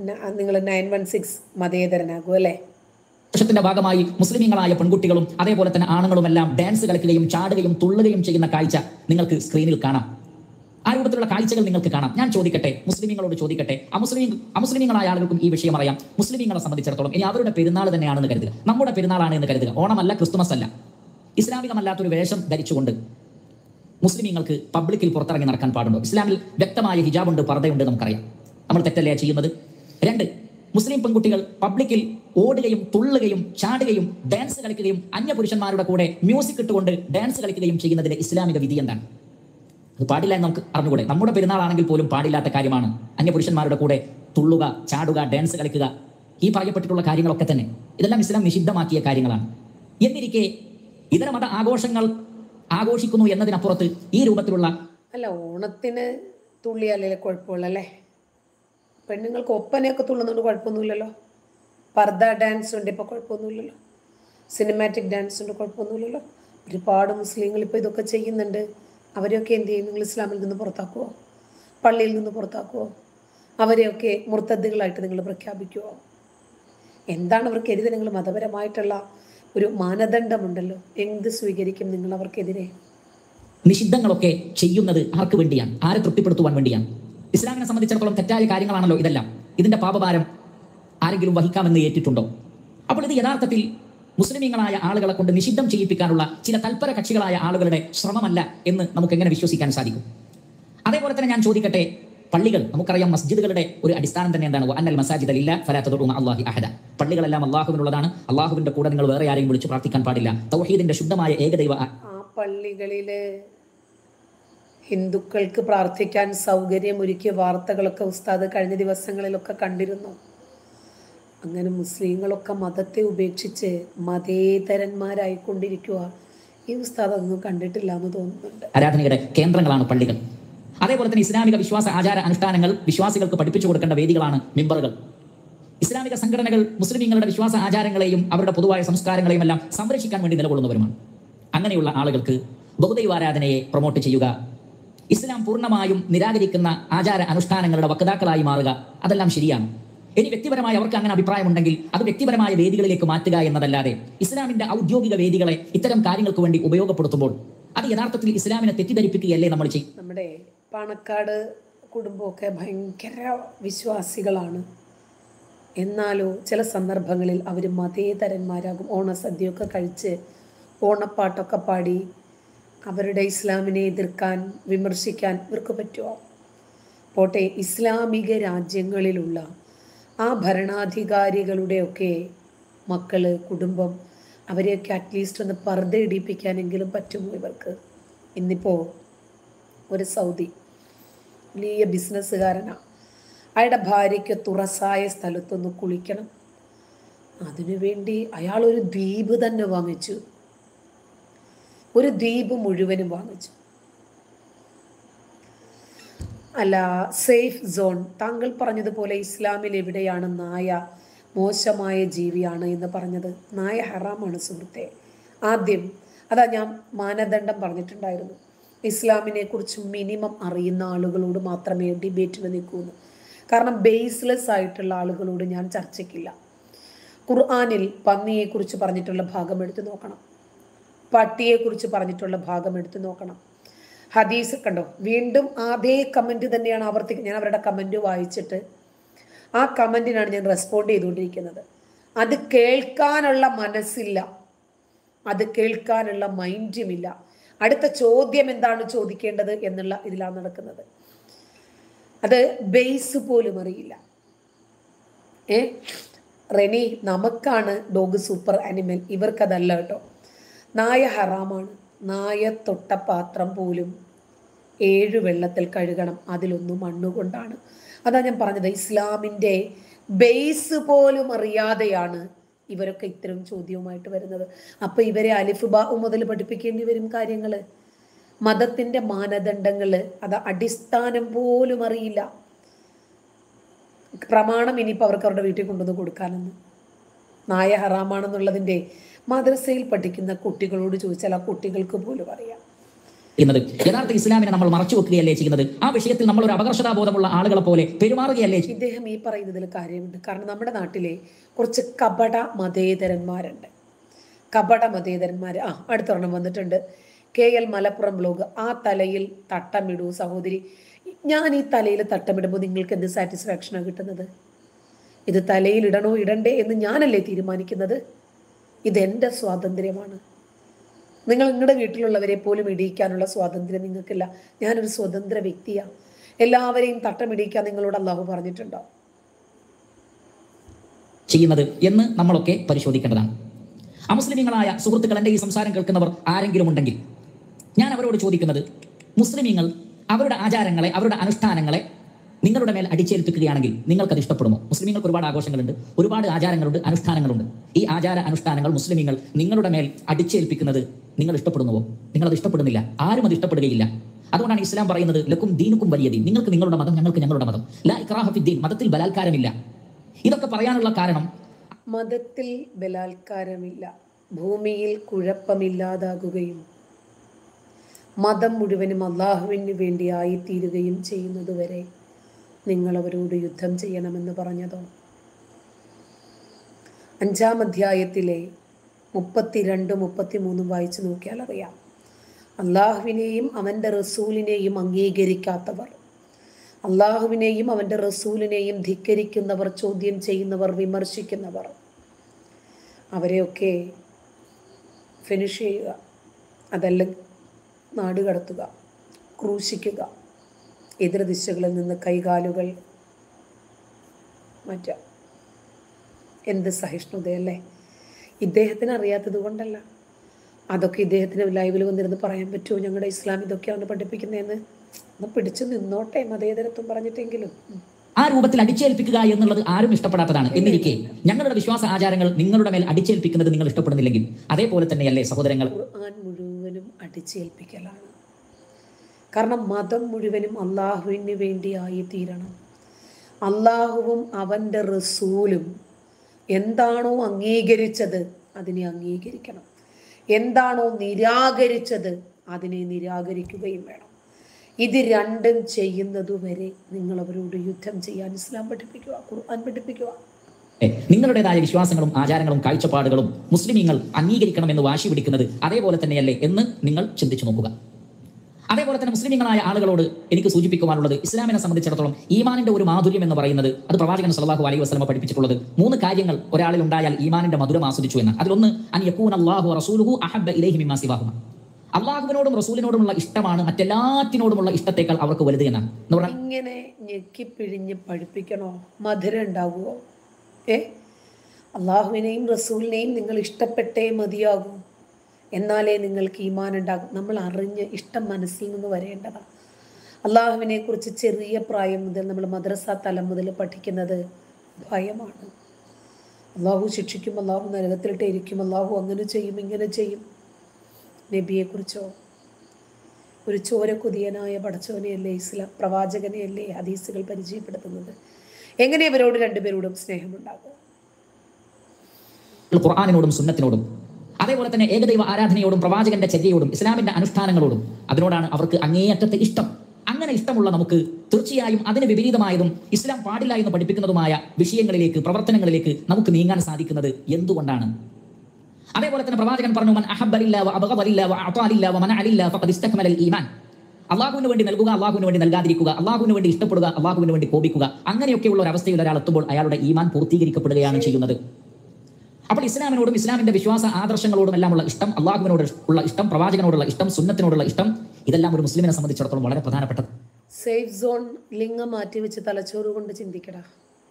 S1: 916 മതേതരനാകും അല്ലേ?
S2: ത്തിന്റെ ഭാഗമായി മുസ്ലിമീങ്ങളായ പെൺകുട്ടികളും അതേപോലെ തന്നെ ആണുങ്ങളും എല്ലാം ഡാൻസ് കളിക്കുകയും ചാടുകയും തുള്ളുകയും ചെയ്യുന്ന കാഴ്ച നിങ്ങൾക്ക് സ്ക്രീനിൽ കാണാം. ആ രൂപത്തിലുള്ള കാഴ്ചകൾ നിങ്ങൾക്ക് കാണാം. ഞാൻ ചോദിക്കട്ടെ, മുസ്ലിമീങ്ങളോട് ചോദിക്കട്ടെ, അമുസ്ലിമീങ്ങളായ ആളുകൾക്കും ഈ വിഷയം അറിയാം. മുസ്ലിമീങ്ങളെ സംബന്ധിച്ചിടത്തോളം ഇനി അവരുടെ പെരുന്നാൾ തന്നെയാണെന്ന് കരുതുക, നമ്മുടെ പെരുന്നാളാണ് എന്ന് കരുതുക, ഓണമല്ല, ക്രിസ്തുമസ് അല്ല, ഇസ്ലാമികമല്ലാത്തൊരു വേഷം ധരിച്ചുകൊണ്ട് മുസ്ലിമീങ്ങൾക്ക് പബ്ലിക്കിൽ പുറത്തിറങ്ങി നടക്കാൻ പാടുണ്ടോ? ഇസ്ലാമിൽ വ്യക്തമായ ഹിജാബുണ്ട്, പർദ്ദയുണ്ട്, നമുക്കറിയാം. നമ്മൾ തെറ്റല്ലേ ചെയ്യുന്നത്? 2, മുസ്ലിം പെൺകുട്ടികൾ പബ്ലിക്കിൽ ഓടുകയും തുള്ളുകയും ചാടുകയും ഡാൻസ് കളിക്കുകയും അന്യപുരുഷന്മാരുടെ കൂടെ മ്യൂസിക് ഇട്ടുകൊണ്ട് ഡാൻസ് കളിക്കുകയും ചെയ്യുന്നതിന്റെ ഇസ്ലാമിക വിധി എന്താണ്? അത് പാടില്ല എന്ന് നമുക്ക് അറിഞ്ഞുകൂടെ? നമ്മുടെ പെരുന്നാളാണെങ്കിൽ പോലും പാടില്ലാത്ത കാര്യമാണ് അന്യപുരുഷന്മാരുടെ കൂടെ തുള്ളുക, ചാടുക, ഡാൻസ് കളിക്കുക, ഈ പറയപ്പെട്ടിട്ടുള്ള കാര്യങ്ങളൊക്കെ തന്നെ. ഇതെല്ലാം ഇസ്ലാം നിഷിദ്ധമാക്കിയ കാര്യങ്ങളാണ്. എന്നിരിക്കെ ഇതര മത ആഘോഷങ്ങൾ ആഘോഷിക്കുന്നു എന്നതിനപ്പുറത്ത് ഈ രൂപത്തിലുള്ള
S1: അല്ല, ഓണത്തിന് തുള്ളിയല്ലേ കുഴപ്പമുള്ളല്ലേ? പെണ്ണുങ്ങൾക്ക് ഒപ്പനയൊക്കെ തുള്ളുന്നുണ്ട്, കുഴപ്പമൊന്നുമില്ലല്ലോ. പർദ്ദ ഡാൻസ് ഉണ്ട്, ഇപ്പോൾ കുഴപ്പമൊന്നുമില്ലല്ലോ. സിനിമാറ്റിക് ഡാൻസ് ഉണ്ട്, കുഴപ്പമൊന്നുമില്ലല്ലോ. ഒരുപാട് മുസ്ലിങ്ങൾ ഇപ്പോൾ ഇതൊക്കെ ചെയ്യുന്നുണ്ട്. അവരെയൊക്കെ എന്ത് ചെയ്യും? നിങ്ങൾ ഇസ്ലാമിൽ നിന്ന് പുറത്താക്കുമോ? പള്ളിയിൽ നിന്ന് പുറത്താക്കുമോ? അവരെയൊക്കെ മുർത്തദ്ദുകളായിട്ട് നിങ്ങൾ പ്രഖ്യാപിക്കുമോ? എന്താണ് അവർക്കെതിരെ? നിങ്ങൾ മതപരമായിട്ടുള്ള ഒരു മാനദണ്ഡമുണ്ടല്ലോ, എന്ത് സ്വീകരിക്കും നിങ്ങൾ അവർക്കെതിരെ?
S2: നിഷിദ്ധങ്ങളൊക്കെ ചെയ്യുന്നത് ആർക്ക് വേണ്ടിയാണ്? ആരെ തൃപ്തിപ്പെടുത്തുവാൻ വേണ്ടിയാണ്? ഇസ്ലാമിനെ സംബന്ധിച്ചിടത്തോളം തെറ്റായ കാര്യങ്ങളാണല്ലോ ഇതെല്ലാം. ഇതിന്റെ പാപഭാരം ആരെങ്കിലും വഹിക്കാമെന്ന് ഏറ്റിട്ടുണ്ടോ? അപ്പോൾ ഇത് യഥാർത്ഥത്തിൽ മുസ്ലിമീങ്ങളായ ആളുകളെ കൊണ്ട് നിഷിദ്ധം ചെയ്യിപ്പിക്കാനുള്ള ചില തൽപര കക്ഷികളായ ആളുകളുടെ ശ്രമമല്ല എന്ന് നമുക്ക് എങ്ങനെ വിശ്വസിക്കാൻ സാധിക്കും? അതേപോലെ തന്നെ ഞാൻ ചോദിക്കട്ടെ, പള്ളികൾ, നമുക്കറിയാം മസ്ജിദുകളുടെ ഒരു അടിസ്ഥാനം തന്നെ എന്താണ്? അന്നൽ മസാജിദ ലില്ലാഹ് ഫലാ തദ്ഉ മഅ അല്ലാഹി അഹദ. പള്ളികളെല്ലാം അല്ലാഹുവിനുള്ളതാണ്, അല്ലാഹുവിന്റെ കൂടെ നിങ്ങൾ വേറെ ആരെയും വിളിച്ച് പ്രാർത്ഥിക്കാൻ പാടില്ല. തൗഹീദിന്റെ ശുദ്ധമായ ഏകദൈവ
S1: പള്ളികളില് ഹിന്ദുക്കൾക്ക് പ്രാർത്ഥിക്കാൻ സൗകര്യമൊരുക്കിയ വാർത്തകളൊക്കെ ഉസ്താദ് കഴിഞ്ഞ ദിവസങ്ങളിലൊക്കെ കണ്ടിരുന്നു. അങ്ങനെ മുസ്ലിങ്ങളൊക്കെ മതത്തെ ഉപേക്ഷിച്ച് മതേതരന്മാരായിക്കൊണ്ടിരിക്കുക. ഈ ഉസ്താദ് അതൊന്നും കണ്ടിട്ടില്ല എന്ന് തോന്നുന്നുണ്ട്.
S2: ആരാധനയുടെ കേന്ദ്രങ്ങളാണ് പള്ളികൾ. അതേപോലെ തന്നെ ഇസ്ലാമിക വിശ്വാസ ആചാര അനുഷ്ഠാനങ്ങൾ വിശ്വാസികൾക്ക് പഠിപ്പിച്ചു കൊടുക്കേണ്ട വേദികളാണ് മിമ്പറുകൾ. ഇസ്ലാമിക സംഘടനകൾ മുസ്ലിമീങ്ങളുടെ വിശ്വാസ ആചാരങ്ങളെയും അവരുടെ പൊതുവായ സംസ്കാരങ്ങളെയും എല്ലാം സംരക്ഷിക്കാൻ വേണ്ടി നിലകൊള്ളുന്നവരുമാണ്. അങ്ങനെയുള്ള ആളുകൾക്ക് ബഹുദൈവാരാധനയെ പ്രൊമോട്ട് ചെയ്യുക, ഇസ്ലാം പൂർണ്ണമായും നിരാകരിക്കുന്ന ആചാര അനുഷ്ഠാനങ്ങളുടെ വക്താക്കളായി മാറുക, അതെല്ലാം ശരിയാണ്. ഇനി വ്യക്തിപരമായി അവർക്ക് അങ്ങനെ അഭിപ്രായമുണ്ടെങ്കിൽ അത് വ്യക്തിപരമായ വേദികളിലേക്ക് മാറ്റുക എന്നതല്ലാതെ ഇസ്ലാമിന്റെ ഔദ്യോഗിക വേദികളെ ഇത്തരം കാര്യങ്ങൾക്ക് വേണ്ടി ഉപയോഗപ്പെടുത്തുമ്പോൾ അത് യഥാർത്ഥത്തിൽ ഇസ്ലാമിനെ തെറ്റിദ്ധരിപ്പിക്കുകയല്ലേ നമ്മൾ ചെയ്യും?
S1: നമ്മുടെ പാണക്കാട് കുടുംബമൊക്കെ ഭയങ്കര വിശ്വാസികളാണ്. എന്നാലോ ചില സന്ദർഭങ്ങളിൽ അവർ മതേതരന്മാരാകും. ഓണസദ്യയൊക്കെ കഴിച്ച് ഓണപ്പാട്ടൊക്കെ പാടി അവരുടെ ഇസ്ലാമിനെ എതിർക്കാൻ, വിമർശിക്കാൻ ഇവർക്ക് പറ്റുമോ? പോട്ടെ, ഇസ്ലാമിക രാജ്യങ്ങളിലുള്ള ആ ഭരണാധികാരികളുടെയൊക്കെ മക്കള്, കുടുംബം, അവരെയൊക്കെ അറ്റ്ലീസ്റ്റ് ഒന്ന് പർദ്ദ ഇടിപ്പിക്കാനെങ്കിലും പറ്റുമോ ഇവർക്ക്? ഇന്നിപ്പോൾ ഒരു സൗദി വലിയ ബിസിനസ്സുകാരനാണ്, അയാളുടെ ഭാര്യയ്ക്ക് തുറസായ സ്ഥലത്തൊന്ന് കുളിക്കണം. അതിനുവേണ്ടി അയാൾ ഒരു ദ്വീപ് തന്നെ വാങ്ങിച്ചു, ഒരു ദ്വീപ് മുഴുവനും വാങ്ങിച്ചു. അല്ല, സേഫ് സോൺ. താങ്കൾ പറഞ്ഞതുപോലെ ഇസ്ലാമിൽ എവിടെയാണ് നായ മോശമായ ജീവിയാണ് എന്ന് പറഞ്ഞത്? നായ ഹറാമാണ് സുഹൃത്തെ. ആദ്യം അതാ ഞാൻ മാനദണ്ഡം പറഞ്ഞിട്ടുണ്ടായിരുന്നു, ഇസ്ലാമിനെ കുറിച്ച് മിനിമം അറിയുന്ന ആളുകളോട് മാത്രമേ ഡിബേറ്റിന് നിൽക്കൂന്ന്. കാരണം ബേസ്ലെസ് ആയിട്ടുള്ള ആളുകളോട് ഞാൻ ചർച്ചയ്ക്കില്ല. ഖുർആനിൽ പന്നിയെക്കുറിച്ച് പറഞ്ഞിട്ടുള്ള ഭാഗം എടുത്തു നോക്കണം, പട്ടിയെക്കുറിച്ച് പറഞ്ഞിട്ടുള്ള ഭാഗം എടുത്തു നോക്കണം. ഹദീസ് കണ്ടോ, വീണ്ടും അതേ കമൻറ്റ് തന്നെയാണ് ആവർത്തിക്കുന്നത്. ഞാൻ അവരുടെ കമൻറ്റ് വായിച്ചിട്ട് ആ കമൻറ്റിനാണ് ഞാൻ റെസ്പോണ്ട് ചെയ്തുകൊണ്ടിരിക്കുന്നത്. അത് കേൾക്കാനുള്ള മനസ്സില്ല, അത് കേൾക്കാനുള്ള മൈൻഡുമില്ല. അടുത്ത ചോദ്യം എന്താണ് ചോദിക്കേണ്ടത് എന്നുള്ള ഇതിലാണ് നടക്കുന്നത്. അത് ബേസ് പോലും അറിയില്ല. റെനി, നമുക്കാണ് ഡോഗ് സൂപ്പർ ആനിമൽ, ഇവർക്കതല്ല കേട്ടോ. നായ ഹറാമാണ്. നായ തൊട്ട പാത്രം പോലും 7 വെള്ളത്തിൽ കഴുകണം, അതിലൊന്നും മണ്ണുകൊണ്ടാണ്. അതാ ഞാൻ പറഞ്ഞത്, ഇസ്ലാമിൻ്റെ ബേസ് പോലും അറിയാതെയാണ് ഇവരൊക്കെ ഇത്തരം ചോദ്യവുമായിട്ട് വരുന്നത്. അപ്പൊ ഇവരെ അലിഫ് ബാ മുതൽ പഠിപ്പിക്കേണ്ടി വരും കാര്യങ്ങൾ, മതത്തിന്റെ മാനദണ്ഡങ്ങൾ, അത് അടിസ്ഥാനം പോലും അറിയില്ല. പ്രമാണം ഇനിയിപ്പോൾ അവർക്ക് അവരുടെ വീട്ടിൽ കൊണ്ടുവന്ന് കൊടുക്കാനെന്ന്. നായ ഹറാമാണെന്നുള്ളതിൻ്റെ മദ്രസയിൽ പഠിക്കുന്ന കുട്ടികളോട് ചോദിച്ചാൽ ആ കുട്ടികൾക്ക് പോലും അറിയാം.
S2: യഥാർത്ഥ ഇസ്ലാമിനെ നമ്മൾ മറച്ചു വെക്കുകയല്ലേ ചെയ്യുന്നത്? ആ വിഷയത്തിൽ നമ്മൾ ഒരു അപകർഷതാബോധമുള്ള ആളുകളെ പോലെ പെരുമാറുകയല്ലേ?
S1: ഇദ്ദേഹം ഈ പറയുന്നതിൽ കാര്യമുണ്ട്. കാരണം നമ്മുടെ നാട്ടിലെ കുറച്ച് കപട മതേതരന്മാരുണ്ട്. കപട മതേതരന്മാർ അടുത്തൊരെണ്ണം വന്നിട്ടുണ്ട്. KL Malappuram blog. ആ തലയിൽ തട്ടമിടൂ സഹോദരി. ഞാൻ ഈ തലയിൽ തട്ടമിടുമ്പോൾ നിങ്ങൾക്ക് എന്ത് സാറ്റിസ്ഫാക്ഷനാണ് കിട്ടുന്നത്? ഇത് തലയിൽ ഇടണോ ഇടണ്ടേ എന്ന് ഞാനല്ലേ തീരുമാനിക്കുന്നത്? ഇതെൻ്റെ സ്വാതന്ത്ര്യമാണ്. നിങ്ങൾ നിങ്ങളുടെ വീട്ടിലുള്ളവരെ പോലും ഇടിയിക്കാനുള്ള സ്വാതന്ത്ര്യം നിങ്ങൾക്കില്ല. ഞാനൊരു സ്വതന്ത്ര വ്യക്തിയാണ്. എല്ലാവരെയും തട്ടമിടിക്കാൻ നിങ്ങളോട് അല്ലാഹു പറഞ്ഞിട്ടുണ്ടോ?
S2: ചെയ്യുന്നത് എന്ന് നമ്മളൊക്കെ പരിശോധിക്കേണ്ടതാണ്. അമുസ്ലിമീങ്ങളായ സുഹൃത്തുക്കൾ, എൻ്റെ ഈ സംസാരം കേൾക്കുന്നവർ ആരെങ്കിലും ഉണ്ടെങ്കിൽ ഞാൻ അവരോട് ചോദിക്കുന്നത്, മുസ്ലിമീങ്ങൾ അവരുടെ ആചാരങ്ങളെ, അവരുടെ അനുഷ്ഠാനങ്ങളെ നിങ്ങളുടെ മേൽ അടിച്ചേൽപ്പിക്കുകയാണെങ്കിൽ നിങ്ങൾക്കത് ഇഷ്ടപ്പെടുമോ? മുസ്ലിമീങ്ങൾക്ക് ഒരുപാട് ആഘോഷങ്ങളുണ്ട്, ഒരുപാട് ആചാരങ്ങളുണ്ട്, അനുഷ്ഠാനങ്ങളുണ്ട്. ഈ ആചാര അനുഷ്ഠാനങ്ങൾ മുസ്ലിമീങ്ങൾ നിങ്ങളുടെ മേൽ അടിച്ചേൽപ്പിക്കുന്നത് നിങ്ങൾ ഇഷ്ടപ്പെടുന്നുവോ? നിങ്ങളത് ഇഷ്ടപ്പെടുന്നില്ല. ആരും അത് ഇഷ്ടപ്പെടുകയില്ല. അതുകൊണ്ടാണ് ഇസ്ലാം പറയുന്നത്, ലക്കും ദീനുക്കും വലിയ ദീൻ, നിങ്ങൾക്ക് നിങ്ങളുടെ മതം, ഞങ്ങൾക്ക് ഞങ്ങളുടെ മതം. ലാ ഇക്റാഹ ഫിദ്ദീൻ, മതത്തിൽ ബലാത്കാരമില്ല. ഇതൊക്കെ പറയാനുള്ള കാരണം,
S1: മതത്തിൽ ബലാത്കാരമില്ല, ഭൂമിയിൽ കുഴപ്പമില്ലാതാകുകയും മതം മുഴുവനും അള്ളാഹുവിന് വേണ്ടി ആയിത്തീരുകയും ചെയ്യുന്നതുവരെ നിങ്ങൾ അവരോട് യുദ്ധം ചെയ്യണമെന്ന് പറഞ്ഞതോ? 5-ാം അധ്യായത്തിലെ 32, 33 വായിച്ചു നോക്കിയാൽ അറിയാം. അള്ളാഹുവിനെയും അവൻ്റെ റസൂലിനെയും അംഗീകരിക്കാത്തവർ, അള്ളാഹുവിനെയും അവൻ്റെ റസൂലിനെയും ധിക്കരിക്കുന്നവർ, ചോദ്യം ചെയ്യുന്നവർ, വിമർശിക്കുന്നവർ, അവരെയൊക്കെ ഫിനിഷ് ചെയ്യുക, അതല്ല നാട് കടത്തുക, ക്രൂശിക്കുക, എതിർദിശകളിൽ നിന്ന് കൈകാലുകൾ മാറ്റുക. എന്ത് സഹിഷ്ണുതയല്ലേ! ഇദ്ദേഹത്തിന് അറിയാത്തത് കൊണ്ടല്ല. അതൊക്കെ ഇദ്ദേഹത്തിന് ലൈവിൽ വന്നിരുന്ന് പറയാൻ പറ്റുമോ? ഞങ്ങളുടെ ഇസ്ലാം ഇതൊക്കെയാണ് പഠിപ്പിക്കുന്നതെന്ന്. ഒന്ന് പിടിച്ചു നിന്നോട്ടെ, മതേതരത്വം പറഞ്ഞിട്ടെങ്കിലും.
S2: ആ രൂപത്തിൽ അടിച്ചേൽപ്പിക്കുക എന്നുള്ളത് ആരും ഇഷ്ടപ്പെടാത്തതാണ്. എന്നിരിക്കെ ഞങ്ങളുടെ വിശ്വാസ ആചാരങ്ങൾ നിങ്ങളുടെ മേൽ അടിച്ചേൽപ്പിക്കുന്നത് നിങ്ങൾ ഇഷ്ടപ്പെടുന്നില്ലെങ്കിൽ അതേപോലെ തന്നെയല്ലേ സഹോദരങ്ങൾ?
S1: ഖുർആൻ മുഴുവനും അടിച്ചേൽപ്പിക്കലാണ്. കാരണം മതം മുഴുവനും അള്ളാഹുവിന് വേണ്ടിയായി തീരണം. അള്ളാഹുവും അവൻ്റെ റസൂലും എന്താണോ അംഗീകരിച്ചത് അതിനെ അംഗീകരിക്കണം. എന്താണോ നിരാകരിച്ചത് അതിനെ നിരാകരിക്കുകയും വേണം. ഇത് രണ്ടും ചെയ്യുന്നതുവരെ നിങ്ങൾ അവരോട് യുദ്ധം ചെയ്യാൻ ഇസ്ലാം പഠിപ്പിക്കുക, ഖുർആൻ പഠിപ്പിക്കുക.
S2: നിങ്ങളുടേതായ വിശ്വാസങ്ങളും ആചാരങ്ങളും കാഴ്ചപ്പാടുകളും മുസ്ലിമീങ്ങൾ അംഗീകരിക്കണമെന്ന് വാശി പിടിക്കുന്നത് അതേപോലെ തന്നെയല്ലേ എന്ന് നിങ്ങൾ ചിന്തിച്ചു നോക്കുക. അതേപോലെ തന്നെ മുസ്ലിമീങ്ങളായ ആളുകളോട് എനിക്ക് സൂചിപ്പിക്കുവാനുള്ളത്, ഇസ്ലാമിനെ സംബന്ധിച്ചിടത്തോളം ഈമാനിന്റെ ഒരു മാധുര്യം എന്ന് പറയുന്നത്, അത് പ്രവാചകൻ സല്ലല്ലാഹു അലൈഹി വസല്ലം പഠിപ്പിച്ചിട്ടുള്ളത് 3 കാര്യങ്ങൾ ഒരാളിൽ ഉണ്ടായാൽ ഈമാനിന്റെ മധുരം ആസ്വദിച്ചു എന്ന്. അതിലൊന്ന് അൻ യകൂന അല്ലാഹു വറസൂലുഹു അഹബ്ബ ഇലൈഹി മിമ്മാ സിവാഹുമ. അള്ളാഹുവിനോടും റസൂലിനോടുമുള്ള ഇഷ്ടമാണ് മറ്റെല്ലാറ്റിനോടുമുള്ള ഇഷ്ടത്തേക്കാൾ അവർക്ക് വലുത് എന്നാണ്.
S1: ഇങ്ങനെ ഞെക്കിപ്പിഴിഞ്ഞ് പഠിപ്പിക്കണോ? മധുരം ഉണ്ടാകുമോ? അള്ളാഹുവിനെയും റസൂലിനെയും നിങ്ങൾ ഇഷ്ടപ്പെട്ടേ മതിയാകൂ, എന്നാലേ നിങ്ങൾക്ക് ഈമാൻ ഉണ്ടാകും. നമ്മൾ അറിഞ്ഞ് ഇഷ്ടം മനസ്സിൽ നിന്ന് വരേണ്ടതാണ്. അള്ളാഹുവിനെ കുറിച്ച് ചെറിയ പ്രായം മുതൽ നമ്മൾ മദ്രസ തലം മുതൽ പഠിക്കുന്നത് ഭയമാണ്. അള്ളാഹു ശിക്ഷിക്കും, അള്ളാഹു നരകത്തിലിട്ട് ഇരിക്കും, അള്ളാഹു അങ്ങനെ ചെയ്യും, ഇങ്ങനെ ചെയ്യും. നബിയെക്കുറിച്ചോ? ഒരു ചോരക്കുതിയനായ പടച്ചവനെയല്ലേ ഇസ്ലാം, പ്രവാചകനെയല്ലേ ഹദീസുകൾ പരിചയപ്പെടുത്തുന്നത്. എങ്ങനെ ഇവരോട് രണ്ടുപേരോടും സ്നേഹമുണ്ടാകും?
S2: ഖുർആനിനോടും സുന്നത്തിനോടും അതേപോലെ തന്നെ ഏകദൈവ ആരാധനയോടും പ്രവാചകന്റെ ചര്യയോടും ഇസ്ലാമിന്റെ അനുഷ്ഠാനങ്ങളോടും അതിനോടാണ് അവർക്ക് അങ്ങേയറ്റത്തെ ഇഷ്ടം. അങ്ങനെ ഇഷ്ടമുള്ള നമുക്ക് തീർച്ചയായും അതിന് വിപരീതമായതും ഇസ്ലാം പാടില്ല എന്ന് പഠിപ്പിക്കുന്നതുമായ വിഷയങ്ങളിലേക്ക്, പ്രവർത്തനങ്ങളിലേക്ക് നമുക്ക് നീങ്ങാൻ സാധിക്കുന്നത് എന്തുകൊണ്ടാണ്? അതേപോലെ തന്നെ പ്രവാചകൻ പറഞ്ഞു, മൻ അഹബ്ബ ലില്ലാഹി വ അബ്ഗദ ലില്ലാഹി വ അഅതാ ലില്ലാഹി വ മനഅ ലില്ലാഹി ഫഖദ് ഇസ്തക്മല അൽ ഈമാൻ. അള്ളാഹുവിന് വേണ്ടി നൽകുക, അള്ളാഹുവിന് വേണ്ടി നൽകാതിരിക്കുക, അള്ളാഹുവിന് വേണ്ടി ഇഷ്ടപ്പെടുക, അള്ളാഹുവിന് വേണ്ടി കോപിക്കുക, അങ്ങനെയൊക്കെയുള്ള ഒരു അവസ്ഥയിൽ ഒരാൾ എത്തുമ്പോൾ അയാളുടെ ഈമാൻ പൂർത്തീകരിക്കപ്പെടുകയാണ് ചെയ്യുന്നത്. അപ്പോൾ ഇസ്ലാമിനോടും ഇസ്ലാമിന്റെ വിശ്വാസ ആദർശങ്ങളോടും എല്ലാമുള്ള ഇഷ്ടം, അള്ളാഹുവിനോട് ഉള്ള ഇഷ്ടം, പ്രവാചകനോടുള്ള ഇഷ്ടം, സുന്നത്തിനോടുള്ള ഇഷ്ടം, ഇതെല്ലാം ഒരു മുസ്ലിമിനെ സംബന്ധിച്ചിടത്തോളം വളരെ പ്രധാനപ്പെട്ടത്.
S1: സേഫ് സോൺ ലിംഗം മാറ്റിവെച്ച് തലച്ചോറ് കൊണ്ട് ചിന്തിക്കടാ.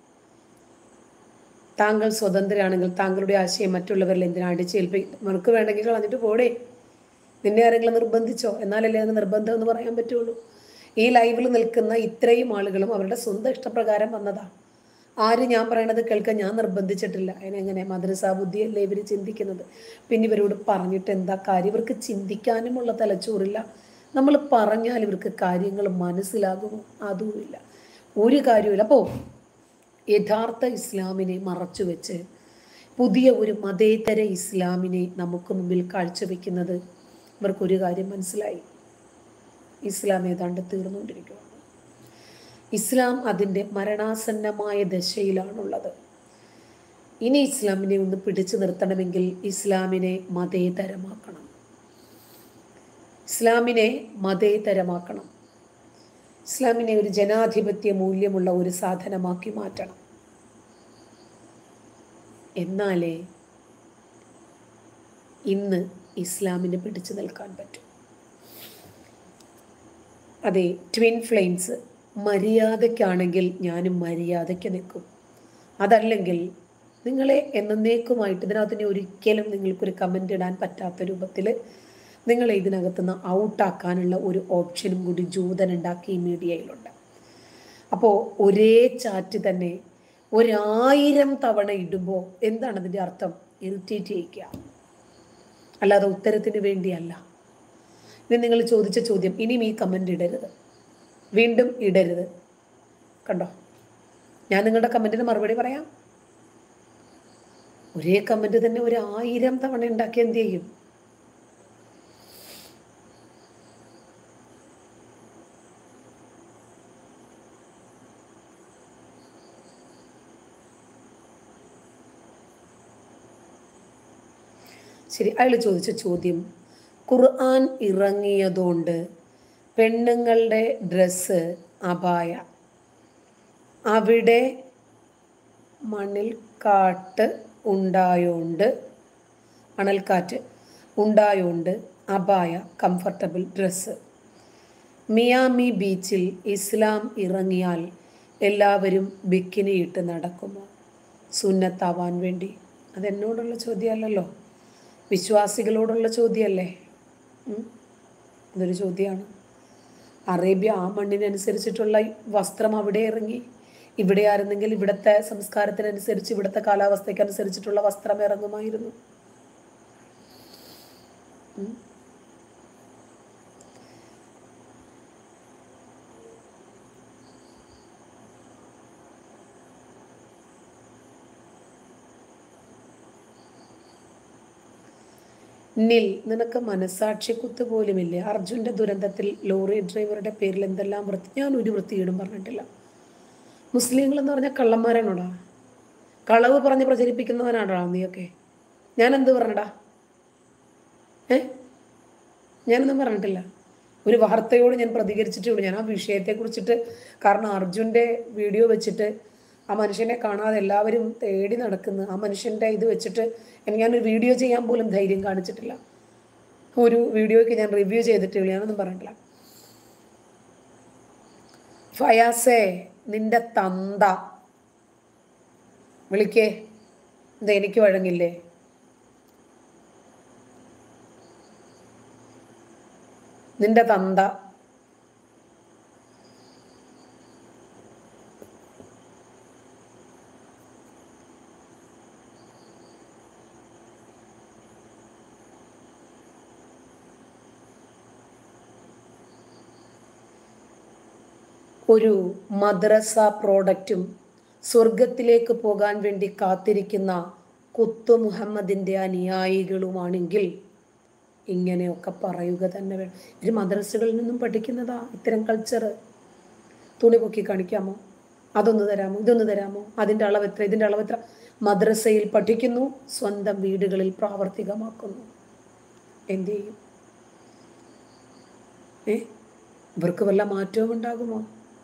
S1: താങ്കൾ സ്വതന്ത്രയാണെങ്കിൽ താങ്കളുടെ ആശയം മറ്റുള്ളവരിൽ എന്തിനാണ് അടിച്ചേൽപ്പിക്കും? നിനക്ക് വേണമെങ്കിൽ കളഞ്ഞിട്ട് പോടേ. നിന്നെ ആരെങ്കിലും നിർബന്ധിച്ചോ? എന്നാലല്ലേ അത് നിർബന്ധം എന്ന് പറയാൻ പറ്റുള്ളൂ. ഈ ലൈവിൽ നിൽക്കുന്ന ഇത്രയും ആളുകളും അവരുടെ സ്വന്തം ഇഷ്ടപ്രകാരം വന്നതാ. ആര് ഞാൻ പറയണത് കേൾക്കാൻ ഞാൻ നിർബന്ധിച്ചിട്ടില്ല. അതിനെങ്ങനെ മദ്രസ ബുദ്ധിയല്ലേ ഇവർ ചിന്തിക്കുന്നത്? പിന്നെ ഇവരോട് പറഞ്ഞിട്ട് എന്താ കാര്യം? ഇവർക്ക് ചിന്തിക്കാനുമുള്ള തലച്ചോറില്ല. നമ്മൾ പറഞ്ഞാൽ ഇവർക്ക് കാര്യങ്ങൾ മനസ്സിലാകുമോ? അതുമില്ല, ഒരു കാര്യമില്ല. അപ്പോൾ യഥാർത്ഥ ഇസ്ലാമിനെ മറച്ചു വെച്ച് പുതിയ ഒരു മതേതര ഇസ്ലാമിനെ നമുക്ക് മുമ്പിൽ കാഴ്ചവെക്കുന്നത് ഇവർക്കൊരു കാര്യം മനസ്സിലായി: ഇസ്ലാം ഏതാണ്ട് തീർന്നുകൊണ്ടിരിക്കുകയാണ്. ഇസ്ലാം അതിൻ്റെ മരണാസന്നമായ ദശയിലാണുള്ളത്. ഇനി ഇസ്ലാമിനെ ഒന്ന് പിടിച്ചു നിർത്തണമെങ്കിൽ ഇസ്ലാമിനെ മതേതരമാക്കണം. ഇസ്ലാമിനെ മതേതരമാക്കണം. ഇസ്ലാമിനെ ഒരു ജനാധിപത്യ മൂല്യമുള്ള ഒരു സാധനമാക്കി മാറ്റണം. എന്നാലേ ഇന്ന് ഇസ്ലാമിനെ പിടിച്ചു നിൽക്കാൻ പറ്റും. അതെ, ട്വിൻ ഫ്ലെയിംസ് മര്യാദയ്ക്കാണെങ്കിൽ ഞാനും മര്യാദയ്ക്ക് നിൽക്കും. അതല്ലെങ്കിൽ നിങ്ങളെ എന്നേക്കുമായിട്ട് ഇതിനകത്ത് ഒരിക്കലും നിങ്ങൾക്കൊരു കമൻ്റ് ഇടാൻ പറ്റാത്ത രൂപത്തിൽ നിങ്ങളെ ഇതിനകത്തുനിന്ന് ഔട്ടാക്കാനുള്ള ഒരു ഓപ്ഷനും കൂടി ജൂതൻ ഉണ്ടാക്കി ഈ മീഡിയയിലുണ്ട്. അപ്പോൾ ഒരേ ചാറ്റ് തന്നെ 1000 തവണ ഇടുമ്പോൾ എന്താണ് അതിൻ്റെ അർത്ഥം? ഇറിറ്റേറ്റ് ചെയ്യിക്കുക, അല്ലാതെ ഉത്തരത്തിന് വേണ്ടിയല്ല. ഇനി നിങ്ങൾ ചോദിച്ച ചോദ്യം ഇനിയും ഈ കമൻ്റ് ഇടരുത്, വീണ്ടും ഇടരുത്. കണ്ടോ, ഞാൻ നിങ്ങളുടെ കമൻറ്റിന് മറുപടി പറയാം. ഒരേ കമൻറ്റ് തന്നെ 1000 തവണ ഉണ്ടാക്കി എന്ത് ചെയ്യും? ശരി, അയാൾ ചോദിച്ച ചോദ്യം, ഖുർആൻ ഇറങ്ങിയതുകൊണ്ട് പെണ്ണുങ്ങളുടെ ഡ്രസ്സ് അബായ അവിടെ മണൽക്കാറ്റ് ഉണ്ടായോണ്ട് അബായ കംഫർട്ടബിൾ ഡ്രസ്സ്. മിയാമി ബീച്ചിൽ ഇസ്ലാം ഇറങ്ങിയാൽ എല്ലാവരും ബിക്കിനി ഇട്ട് നടക്കുമോ സുന്നത്താവാൻ വേണ്ടി? അതെന്നോടുള്ള ചോദ്യമല്ലല്ലോ, വിശ്വാസികളോടുള്ള ചോദ്യമല്ലേ. അതൊരു ചോദ്യമാണ്. അറേബ്യ ആ മണ്ണിനനുസരിച്ചിട്ടുള്ള വസ്ത്രം അവിടെ ഇറങ്ങി. ഇവിടെ ആയിരുന്നെങ്കിൽ ഇവിടുത്തെ സംസ്കാരത്തിനനുസരിച്ച് ഇവിടുത്തെ കാലാവസ്ഥയ്ക്കനുസരിച്ചിട്ടുള്ള വസ്ത്രം ഇറങ്ങുമായിരുന്നു. നിൽ, നിനക്ക് മനസാക്ഷി കുത്ത് പോലുമില്ലേ? അർജുൻ്റെ ദുരന്തത്തിൽ ലോറി ഡ്രൈവറുടെ പേരിൽ എന്തെല്ലാം വൃത്തി. ഞാൻ ഒരു വൃത്തികേടും പറഞ്ഞിട്ടില്ല. മുസ്ലിങ്ങൾ എന്ന് പറഞ്ഞാൽ കള്ളന്മാരാണോടാ? കളവ് പറഞ്ഞ് പ്രചരിപ്പിക്കുന്നവനാണോടാ നീയൊക്കെ? ഞാൻ എന്ത് പറഞ്ഞടാ? ഞാനൊന്നും പറഞ്ഞിട്ടില്ല. ഒരു വാർത്തയോട് ഞാൻ പ്രതികരിച്ചിട്ടേ ഉള്ളൂ. ഞാൻ ആ വിഷയത്തെ കുറിച്ചിട്ട്, കാരണം അർജുൻ്റെ വീഡിയോ വെച്ചിട്ട് ആ മനുഷ്യനെ കാണാതെ എല്ലാവരും തേടി നടക്കുന്നു. ആ മനുഷ്യൻ്റെ ഇത് വെച്ചിട്ട് ഞാനൊരു വീഡിയോ ചെയ്യാൻ പോലും ധൈര്യം കാണിച്ചിട്ടില്ല. ഒരു വീഡിയോയ്ക്ക് ഞാൻ റിവ്യൂ ചെയ്തിട്ടേ ഉള്ളൂ, ഞാനൊന്നും പറഞ്ഞിട്ടില്ല. ഫയാസേ, നിന്റെ തന്ത വിളിക്കേ, ഇത് എനിക്ക് വഴങ്ങില്ലേ? നിന്റെ തന്ത ഒരു മദ്രസ പ്രോഡക്റ്റും സ്വർഗത്തിലേക്ക് പോകാൻ വേണ്ടി കാത്തിരിക്കുന്ന കുത്തു മുഹമ്മദിൻ്റെ അനുയായികളുമാണെങ്കിൽ ഇങ്ങനെയൊക്കെ പറയുക തന്നെ വേണം. ഇവർ മദ്രസകളിൽ നിന്നും പഠിക്കുന്നതാ ഇത്തരം കൾച്ചർ. തുണി പൊക്കി കാണിക്കാമോ? അതൊന്ന് തരാമോ? ഇതൊന്ന് തരാമോ? അതിൻ്റെ അളവെത്ര, ഇതിൻ്റെ അളവെത്ര? മദ്രസയിൽ പഠിക്കുന്നു, സ്വന്തം വീടുകളിൽ പ്രാവർത്തികമാക്കുന്നു. എന്ത് ചെയ്യും? ഇവർക്ക് വല്ല മാറ്റവും ഉണ്ടാകുമോ?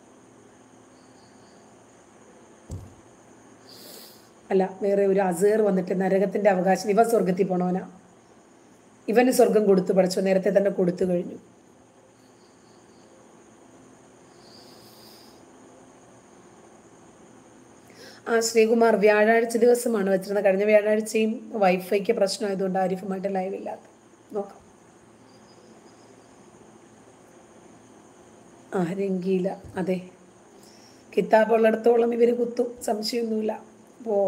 S1: അല്ല, വേറെ ഒരു അസേർ വന്നിട്ട് നരകത്തിൻ്റെ അവകാശം, ഇവൻ സ്വർഗത്തിൽ പോണവനാ, ഇവന് സ്വർഗം കൊടുത്തു പഠിച്ചോ, നേരത്തെ തന്നെ കൊടുത്തു കഴിഞ്ഞു. ശ്രീകുമാർ വ്യാഴാഴ്ച ദിവസമാണ് വെച്ചിരുന്നത്. കഴിഞ്ഞ വ്യാഴാഴ്ചയും വൈഫൈക്ക് പ്രശ്നമായതുകൊണ്ട് ആരിഫുമായിട്ട് ലൈവ് ഇല്ലാത്ത. നോക്കാം. രംഗീല, അതെ, കിതാബ് ഉള്ളിടത്തോളം ഇവർ കുത്തും, സംശയമൊന്നുമില്ല. അപ്പോൾ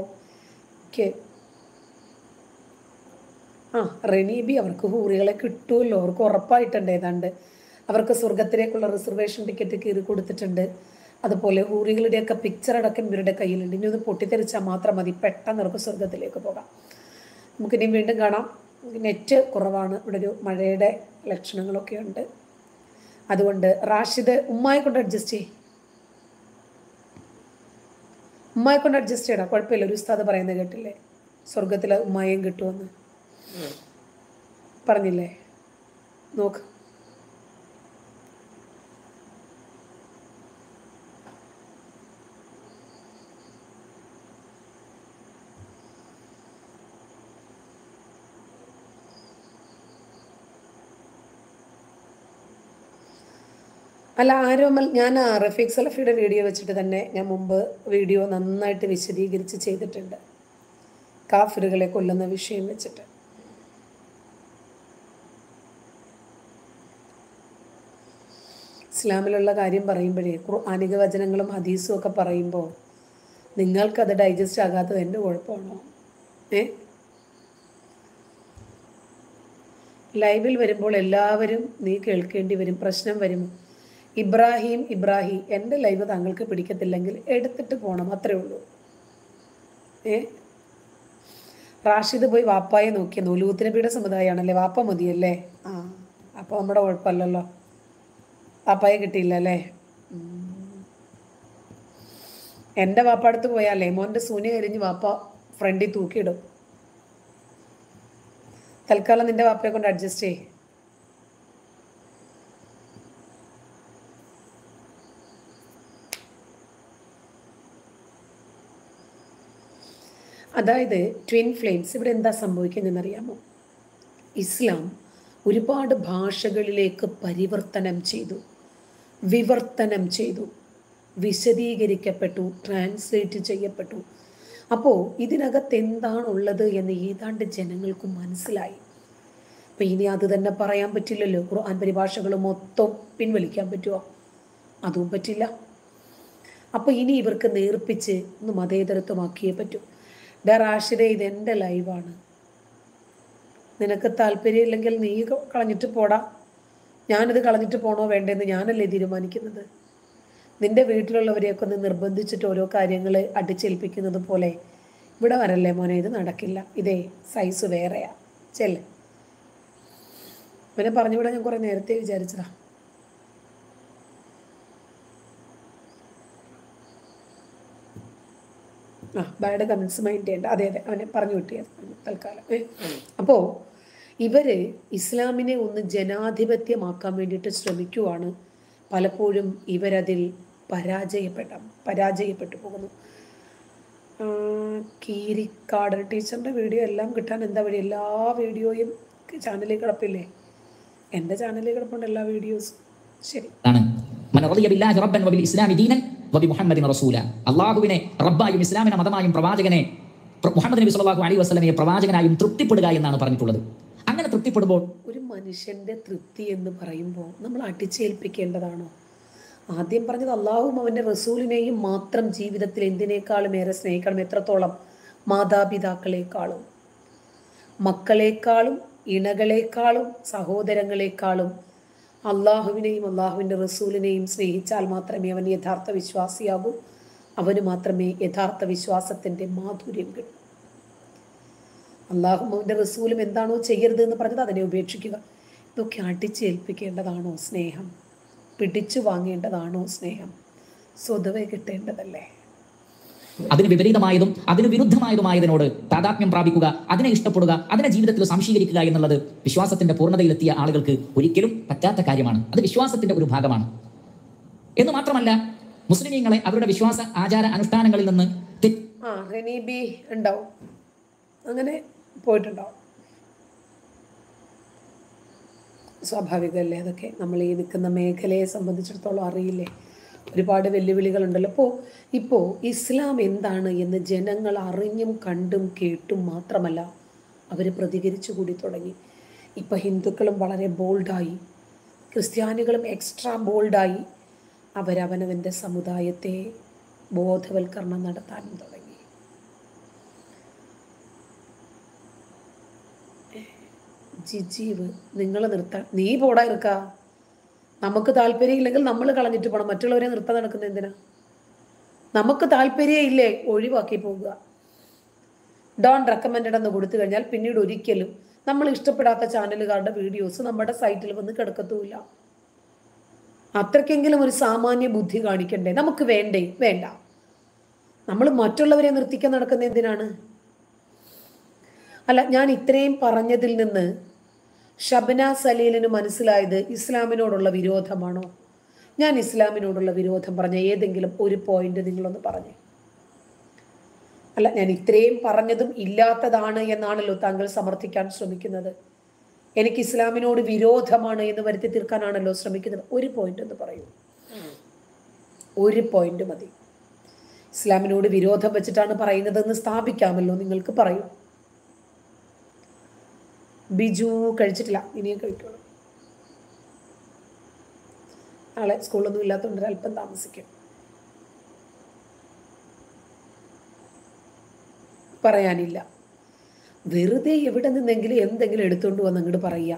S1: റെനീബി, അവർക്ക് ഹൂറികളെ കിട്ടുമല്ലോ, അവർക്ക് ഉറപ്പായിട്ടുണ്ട്. ഏതാണ്ട് അവർക്ക് സ്വർഗത്തിലേക്കുള്ള റിസർവേഷൻ ടിക്കറ്റ് കീറി കൊടുത്തിട്ടുണ്ട്. അതുപോലെ ഹൂറികളുടെയൊക്കെ പിക്ചർ അടക്കം ഇവരുടെ കയ്യിലുണ്ട്. ഇനി ഒന്ന് പൊട്ടിത്തെറിച്ചാൽ മാത്രം മതി, പെട്ടെന്ന് അവർക്ക് സ്വർഗത്തിലേക്ക് പോകാം. നമുക്കിനി വീണ്ടും കാണാം. നെറ്റ് കുറവാണ്, ഇവിടെ ഒരു മഴയുടെ ലക്ഷണങ്ങളൊക്കെ ഉണ്ട്. അതുകൊണ്ട് റാഷിദ് ഉമ്മായി കൊണ്ട് അഡ്ജസ്റ്റ് ചെയ്യും, ഉമ്മായി കൊണ്ട് അഡ്ജസ്റ്റ് ചെയ്യണം, കുഴപ്പമില്ല. ഒരു ഉസ്താദ് പറയുന്നത് കേട്ടില്ലേ, സ്വർഗത്തിൽ ഉമ്മായും കിട്ടുമെന്ന് പറഞ്ഞില്ലേ? നോക്ക്. അല്ല, ആരോമൽ, ഞാൻ റഫീഖ് സലഫിയുടെ വീഡിയോ വെച്ചിട്ട് തന്നെ ഞാൻ മുമ്പ് വീഡിയോ നന്നായിട്ട് വിശദീകരിച്ച് ചെയ്തിട്ടുണ്ട്, കാഫിറുകളെ കൊല്ലുന്ന വിഷയം വെച്ചിട്ട്. ഇസ്ലാമിലുള്ള കാര്യം പറയുമ്പോഴേ ഖുർആനിക വചനങ്ങളും ഹദീസും ഒക്കെ പറയുമ്പോൾ നിങ്ങൾക്കത് ഡൈജസ്റ്റ് ആകാത്തത് എൻ്റെ കുഴപ്പമാണോ? ലൈവിൽ വരുമ്പോൾ എല്ലാവരും നീ കേൾക്കേണ്ടി വരും, പ്രശ്നം വരും. ഇബ്രാഹിം, എൻ്റെ ലൈവ് താങ്കൾക്ക് പിടിക്കത്തില്ലെങ്കിൽ എടുത്തിട്ട് പോകണം, അത്രേ ഉള്ളൂ. റാഷിദ് പോയി വാപ്പായെ നോക്കിയ നൂലൂത്ത് നബിയുടെ സമുദായമാണല്ലേ, വാപ്പ മതിയല്ലേ? അപ്പോൾ നമ്മുടെ കുഴപ്പമില്ലല്ലോ, വാപ്പായെ കിട്ടിയില്ല അല്ലേ? എൻ്റെ വാപ്പ അടുത്ത് പോയാലേ മോൻ്റെ സൂര്യ കരിഞ്ഞ് വാപ്പ ഫ്രണ്ടിൽ തൂക്കിയിടും. തൽക്കാലം നിന്റെ വാപ്പയെ കൊണ്ട് അഡ്ജസ്റ്റ് ചെയ്യ്. അതായത് ട്വിൻ ഫ്ലെയിംസ്, ഇവിടെ എന്താ സംഭവിക്കുന്നതെന്നറിയാമോ? ഇസ്ലാം ഒരുപാട് ഭാഷകളിലേക്ക് പരിവർത്തനം ചെയ്തു, വിവർത്തനം ചെയ്തു, വിശദീകരിക്കപ്പെട്ടു, ട്രാൻസ്ലേറ്റ് ചെയ്യപ്പെട്ടു. അപ്പോൾ ഇതിനകത്ത് എന്താണുള്ളത് എന്ന് ഏതാണ്ട് ജനങ്ങൾക്ക് മനസ്സിലായി. അപ്പം ഇനി അത് തന്നെ പറയാൻ പറ്റില്ലല്ലോ. ഖുർആൻ പരിഭാഷകൾ മൊത്തം പിൻവലിക്കാൻ പറ്റുമോ? അതും പറ്റില്ല. അപ്പോൾ ഇനി ഇവർക്ക് നേർപ്പിച്ച് ഒന്ന് മതേതരത്വമാക്കിയേ പറ്റൂ. റാഷിദേ, ഇതെൻ്റെ ലൈവാണ്, നിനക്ക് താല്പര്യമില്ലെങ്കിൽ നീ കളഞ്ഞിട്ട് പോടാ. ഞാനിത് കളഞ്ഞിട്ട് പോകണോ വേണ്ടെന്ന് ഞാനല്ലേ തീരുമാനിക്കുന്നത്. നിന്റെ വീട്ടിലുള്ളവരെയൊക്കെ ഒന്ന് നിർബന്ധിച്ചിട്ട് ഓരോ കാര്യങ്ങൾ അടിച്ചേൽപ്പിക്കുന്നത് പോലെ ഇവിടെ വരല്ലേ മോനെ, ഇത് നടക്കില്ല, ഇതേ സൈസ് വേറെയാ, ചെല്ല്. അവനെ പറഞ്ഞുവിടാൻ ഞാൻ കുറെ നേരത്തെ വിചാരിച്ചതാ. ബാഡ് കമൻസ് മൈൻഡ് ചെയ്യേണ്ട. അതെ, അവനെ പറഞ്ഞു കിട്ടിയത് തൽക്കാലം. അപ്പോൾ ഇവര് ഇസ്ലാമിനെ ഒന്ന് ജനാധിപത്യമാക്കാൻ വേണ്ടിയിട്ട് ശ്രമിക്കുവാണ്. പലപ്പോഴും ഇവരതിൽ പരാജയപ്പെട്ടു പോകുന്നു. കീരിക്കാട് ടീച്ചറിൻ്റെ വീഡിയോ എല്ലാം കിട്ടാൻ എന്താ വഴി? എല്ലാ വീഡിയോയും ചാനലിൽ കിടപ്പില്ലേ? എൻ്റെ ചാനലിൽ കിടപ്പുണ്ട് എല്ലാ വീഡിയോസും. ശരി.
S2: അള്ളാഹുവിനെ റബ്ബായും ഇസ്ലാമിനെ മതമായും പ്രവാചകനെ മുഹമ്മദ് നബി സല്ലല്ലാഹു അലൈഹി വസല്ലമയെ പ്രവാചകനായും തൃപ്തിപ്പെടുക എന്നാണ് പറഞ്ഞിട്ടുള്ളത്. അങ്ങനെ തൃപ്തിപ്പെടുമ്പോൾ
S1: ഒരു മനുഷ്യന്റെ തൃപ്തി എന്ന് പറയുമ്പോൾ നമ്മൾ അടിച്ചേൽപ്പിക്കേണ്ടതാണോ? ആദ്യം പറഞ്ഞത് അള്ളാഹുവും അവൻ്റെ റസൂലിനെയും മാത്രം ജീവിതത്തിൽ എന്തിനേക്കാളും ഏറെ സ്നേഹിക്കണം. എത്രത്തോളം? മാതാപിതാക്കളെക്കാളും, മക്കളെക്കാളും, ഇണകളെക്കാളും, സഹോദരങ്ങളെക്കാളും അള്ളാഹുവിനെയും അള്ളാഹുവിൻ്റെ റസൂലിനെയും സ്നേഹിച്ചാൽ മാത്രമേ അവൻ യഥാർത്ഥ വിശ്വാസിയാകൂ. അവന് മാത്രമേ യഥാർത്ഥ വിശ്വാസത്തിൻ്റെ മാധുര്യം കിട്ടൂ. അള്ളാഹും അവൻ്റെ റസൂലും എന്താണോ ചെയ്യരുത് എന്ന് പറഞ്ഞത് അതിനെ ഉപേക്ഷിക്കുക. ഇതൊക്കെ അടിച്ചേൽപ്പിക്കേണ്ടതാണോ സ്നേഹം? പിടിച്ചു വാങ്ങേണ്ടതാണോ സ്നേഹം? സ്വതവേ കിട്ടേണ്ടതല്ലേ?
S2: അതിന് വിപരീതമായതും അതിന് വിരുദ്ധമായതുമായതിനോട് താദാത്മ്യം പ്രാപിക്കുക, അതിനെ ഇഷ്ടപ്പെടുക, അതിനെ ജീവിതത്തിൽ സംശീകരിക്കുക എന്നുള്ളത് വിശ്വാസത്തിന്റെ പൂർണ്ണതയിലെത്തിയ ആളുകൾക്ക് ഒരിക്കലും പറ്റാത്ത കാര്യമാണ്. അത് വിശ്വാസത്തിന്റെ ഒരു ഭാഗമാണ്. എന്ന് മാത്രമല്ല, മുസ്ലിമീങ്ങളെ അവരുടെ വിശ്വാസ ആചാര അനുഷ്ഠാനങ്ങളിൽ നിന്ന്
S1: റെനീബി ഉണ്ടാവും, അങ്ങനെ പോയിട്ടുണ്ടാവും. സ്വാഭാവികമല്ലേ? അതൊക്കെ നമ്മൾ ഈ നിൽക്കുന്ന മേഖലയെ സംബന്ധിച്ചിടത്തോളം അറിയില്ലേ. ഒരുപാട് വെല്ലുവിളികളുണ്ടല്ലോ. ഇപ്പോൾ ഇസ്ലാം എന്താണ് എന്ന് ജനങ്ങൾ അറിഞ്ഞും കണ്ടും കേട്ടും മാത്രമല്ല അവർ പ്രതികരിച്ചു കൂടി തുടങ്ങി. ഇപ്പം ഹിന്ദുക്കളും വളരെ ബോൾഡായി, ക്രിസ്ത്യാനികളും എക്സ്ട്രാ ബോൾഡായി അവരവനവൻ്റെ സമുദായത്തെ ബോധവൽക്കരണം നടത്താനും തുടങ്ങി. ജിജീവ് നിങ്ങൾ നിർത്താൻ, നീ പോടാ ഇറക്കാ. നമുക്ക് താല്പര്യമില്ലെങ്കിൽ നമ്മൾ കളഞ്ഞിട്ട് പോകണം. മറ്റുള്ളവരെ നിർത്താൻ നടക്കുന്ന എന്തിനാ? നമുക്ക് താല്പര്യം ഇല്ലേ, ഒഴിവാക്കി പോകുക. ഡോൺ റെക്കമെൻഡഡ് എന്ന് കൊടുത്തു കഴിഞ്ഞാൽ പിന്നീട് ഒരിക്കലും നമ്മൾ ഇഷ്ടപ്പെടാത്ത ചാനലുകാരുടെ വീഡിയോസ് നമ്മുടെ സൈറ്റിൽ വന്ന് കിടക്കത്തുമില്ല. അത്രയ്ക്കെങ്കിലും ഒരു സാമാന്യ ബുദ്ധി കാണിക്കണ്ടേ? നമുക്ക് വേണ്ടേ? വേണ്ട. നമ്മൾ മറ്റുള്ളവരെ നിർത്തിക്കാൻ നടക്കുന്ന എന്തിനാണ്? അല്ല, ഞാൻ ഇത്രയും പറഞ്ഞതിൽ നിന്ന് ഷബ്ന സലീലിന് മനസ്സിലായത് ഇസ്ലാമിനോടുള്ള വിരോധമാണോ? ഞാൻ ഇസ്ലാമിനോടുള്ള വിരോധം പറഞ്ഞ ഏതെങ്കിലും ഒരു പോയിന്റ് നിങ്ങളൊന്ന് പറഞ്ഞേ. അല്ല, ഞാൻ ഇത്രയും പറഞ്ഞതും ഇല്ലാത്തതാണ് എന്നാണല്ലോ താങ്കൾ സമർത്ഥിക്കാൻ ശ്രമിക്കുന്നത്. എനിക്ക് ഇസ്ലാമിനോട് വിരോധമാണ് എന്ന് വരുത്തി തീർക്കാനാണല്ലോ ശ്രമിക്കുന്നത്. ഒരു പോയിന്റ് എന്ന് പറയൂ, ഒരു പോയിന്റ് മതി. ഇസ്ലാമിനോട് വിരോധം വെച്ചിട്ടാണ് പറയുന്നതെന്ന് സ്ഥാപിക്കാമല്ലോ, നിങ്ങൾക്ക് പറയൂ. ബിജു കഴിച്ചിട്ടില്ല, ഇനിയും കഴിക്കണം. നാളെ സ്കൂളൊന്നും ഇല്ലാത്തതുകൊണ്ട് അല്പം താമസിക്കും. പറയാനില്ല. വെറുതെ എവിടെ നിന്നെങ്കിലും എന്തെങ്കിലും എടുത്തുകൊണ്ട് വന്ന് അങ്ങോട്ട് പറയുക.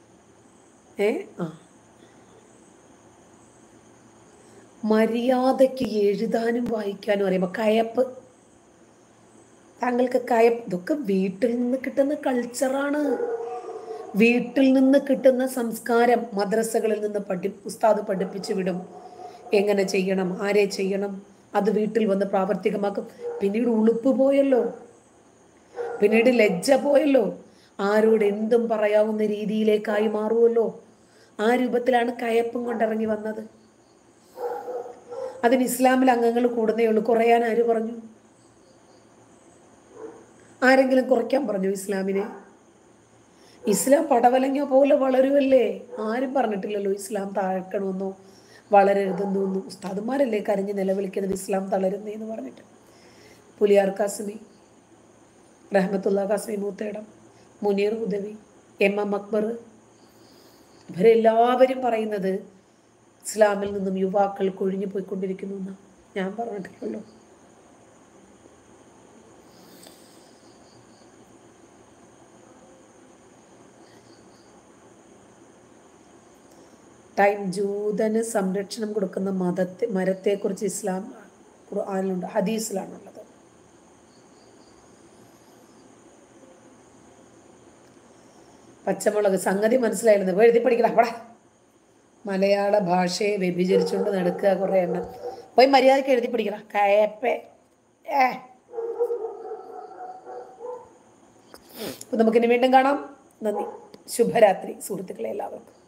S1: മര്യാദയ്ക്ക് എഴുതാനും വായിക്കാനും അറിയുമ്പോൾ കയപ്പ്. താങ്കൾക്ക് കയപ്പ്. ഇതൊക്കെ വീട്ടിൽ നിന്ന് കിട്ടുന്ന കൾച്ചറാണ്, വീട്ടിൽ നിന്ന് കിട്ടുന്ന സംസ്കാരം. മദ്രസകളിൽ നിന്ന് ഉസ്താദ് പഠിപ്പിച്ചു വിടും എങ്ങനെ ചെയ്യണം, ആരെ ചെയ്യണം. അത് വീട്ടിൽ വന്ന് പ്രാവർത്തികമാക്കും. പിന്നീട് ഉളുപ്പ് പോയല്ലോ, പിന്നീട് ലജ്ജ പോയല്ലോ, ആരോട് എന്തും പറയാവുന്ന രീതിയിലേക്കായി മാറുമല്ലോ. ആ രൂപത്തിലാണ് കയപ്പും കൊണ്ടിറങ്ങി വന്നത്. അതിന് ഇസ്ലാമിൽ അംഗങ്ങൾ കൂടുന്നേ ഉള്ളൂ. കുറയാൻ ആര് പറഞ്ഞു? ആരെങ്കിലും കുറയ്ക്കാൻ പറഞ്ഞു ഇസ്ലാമിനെ? ഇസ്ലാം പടവലങ്ങ പോലെ വളരുമല്ലേ. ആരും പറഞ്ഞിട്ടില്ലല്ലോ ഇസ്ലാം താഴ്ക്കണമെന്നോ വളരരുതെന്നോ. ഉസ്താദുമാരല്ലേ കരഞ്ഞ് നിലവിളിക്കുന്നത് ഇസ്ലാം തളരുന്നേന്ന് പറഞ്ഞിട്ട്. പുലിയാർ കാസിമി, റഹ്മത്തുള്ള കാസിമി മൂത്തേടം, മുനീർ ഉദവി, എം അക്ബർ, ഇവരെല്ലാവരും പറയുന്നത് ഇസ്ലാമിൽ നിന്നും യുവാക്കൾ കൊഴിഞ്ഞു പോയിക്കൊണ്ടിരിക്കുന്നു എന്നാ. ഞാൻ പറഞ്ഞിട്ടില്ലല്ലോ. ടൈം ജൂതന് സംരക്ഷണം കൊടുക്കുന്ന മരത്തെക്കുറിച്ച് ഇസ്ലാം ഖുർആനിലുണ്ട്, ഹദീസിലാണുള്ളത്. പച്ചമുളക് സംഗതി മനസ്സിലായിരുന്നു. എഴുതി പഠിക്കണം. അവിടെ മലയാള ഭാഷയെ വ്യഭിചരിച്ചുകൊണ്ട് നടക്കുക കുറെ എണ്ണം. പോയി മര്യാദയ്ക്ക് എഴുതി പഠിക്കണം. കയപ്പേ. നമുക്കിനി വീണ്ടും കാണാം. നന്ദി. ശുഭരാത്രി സുഹൃത്തുക്കളെ എല്ലാവർക്കും.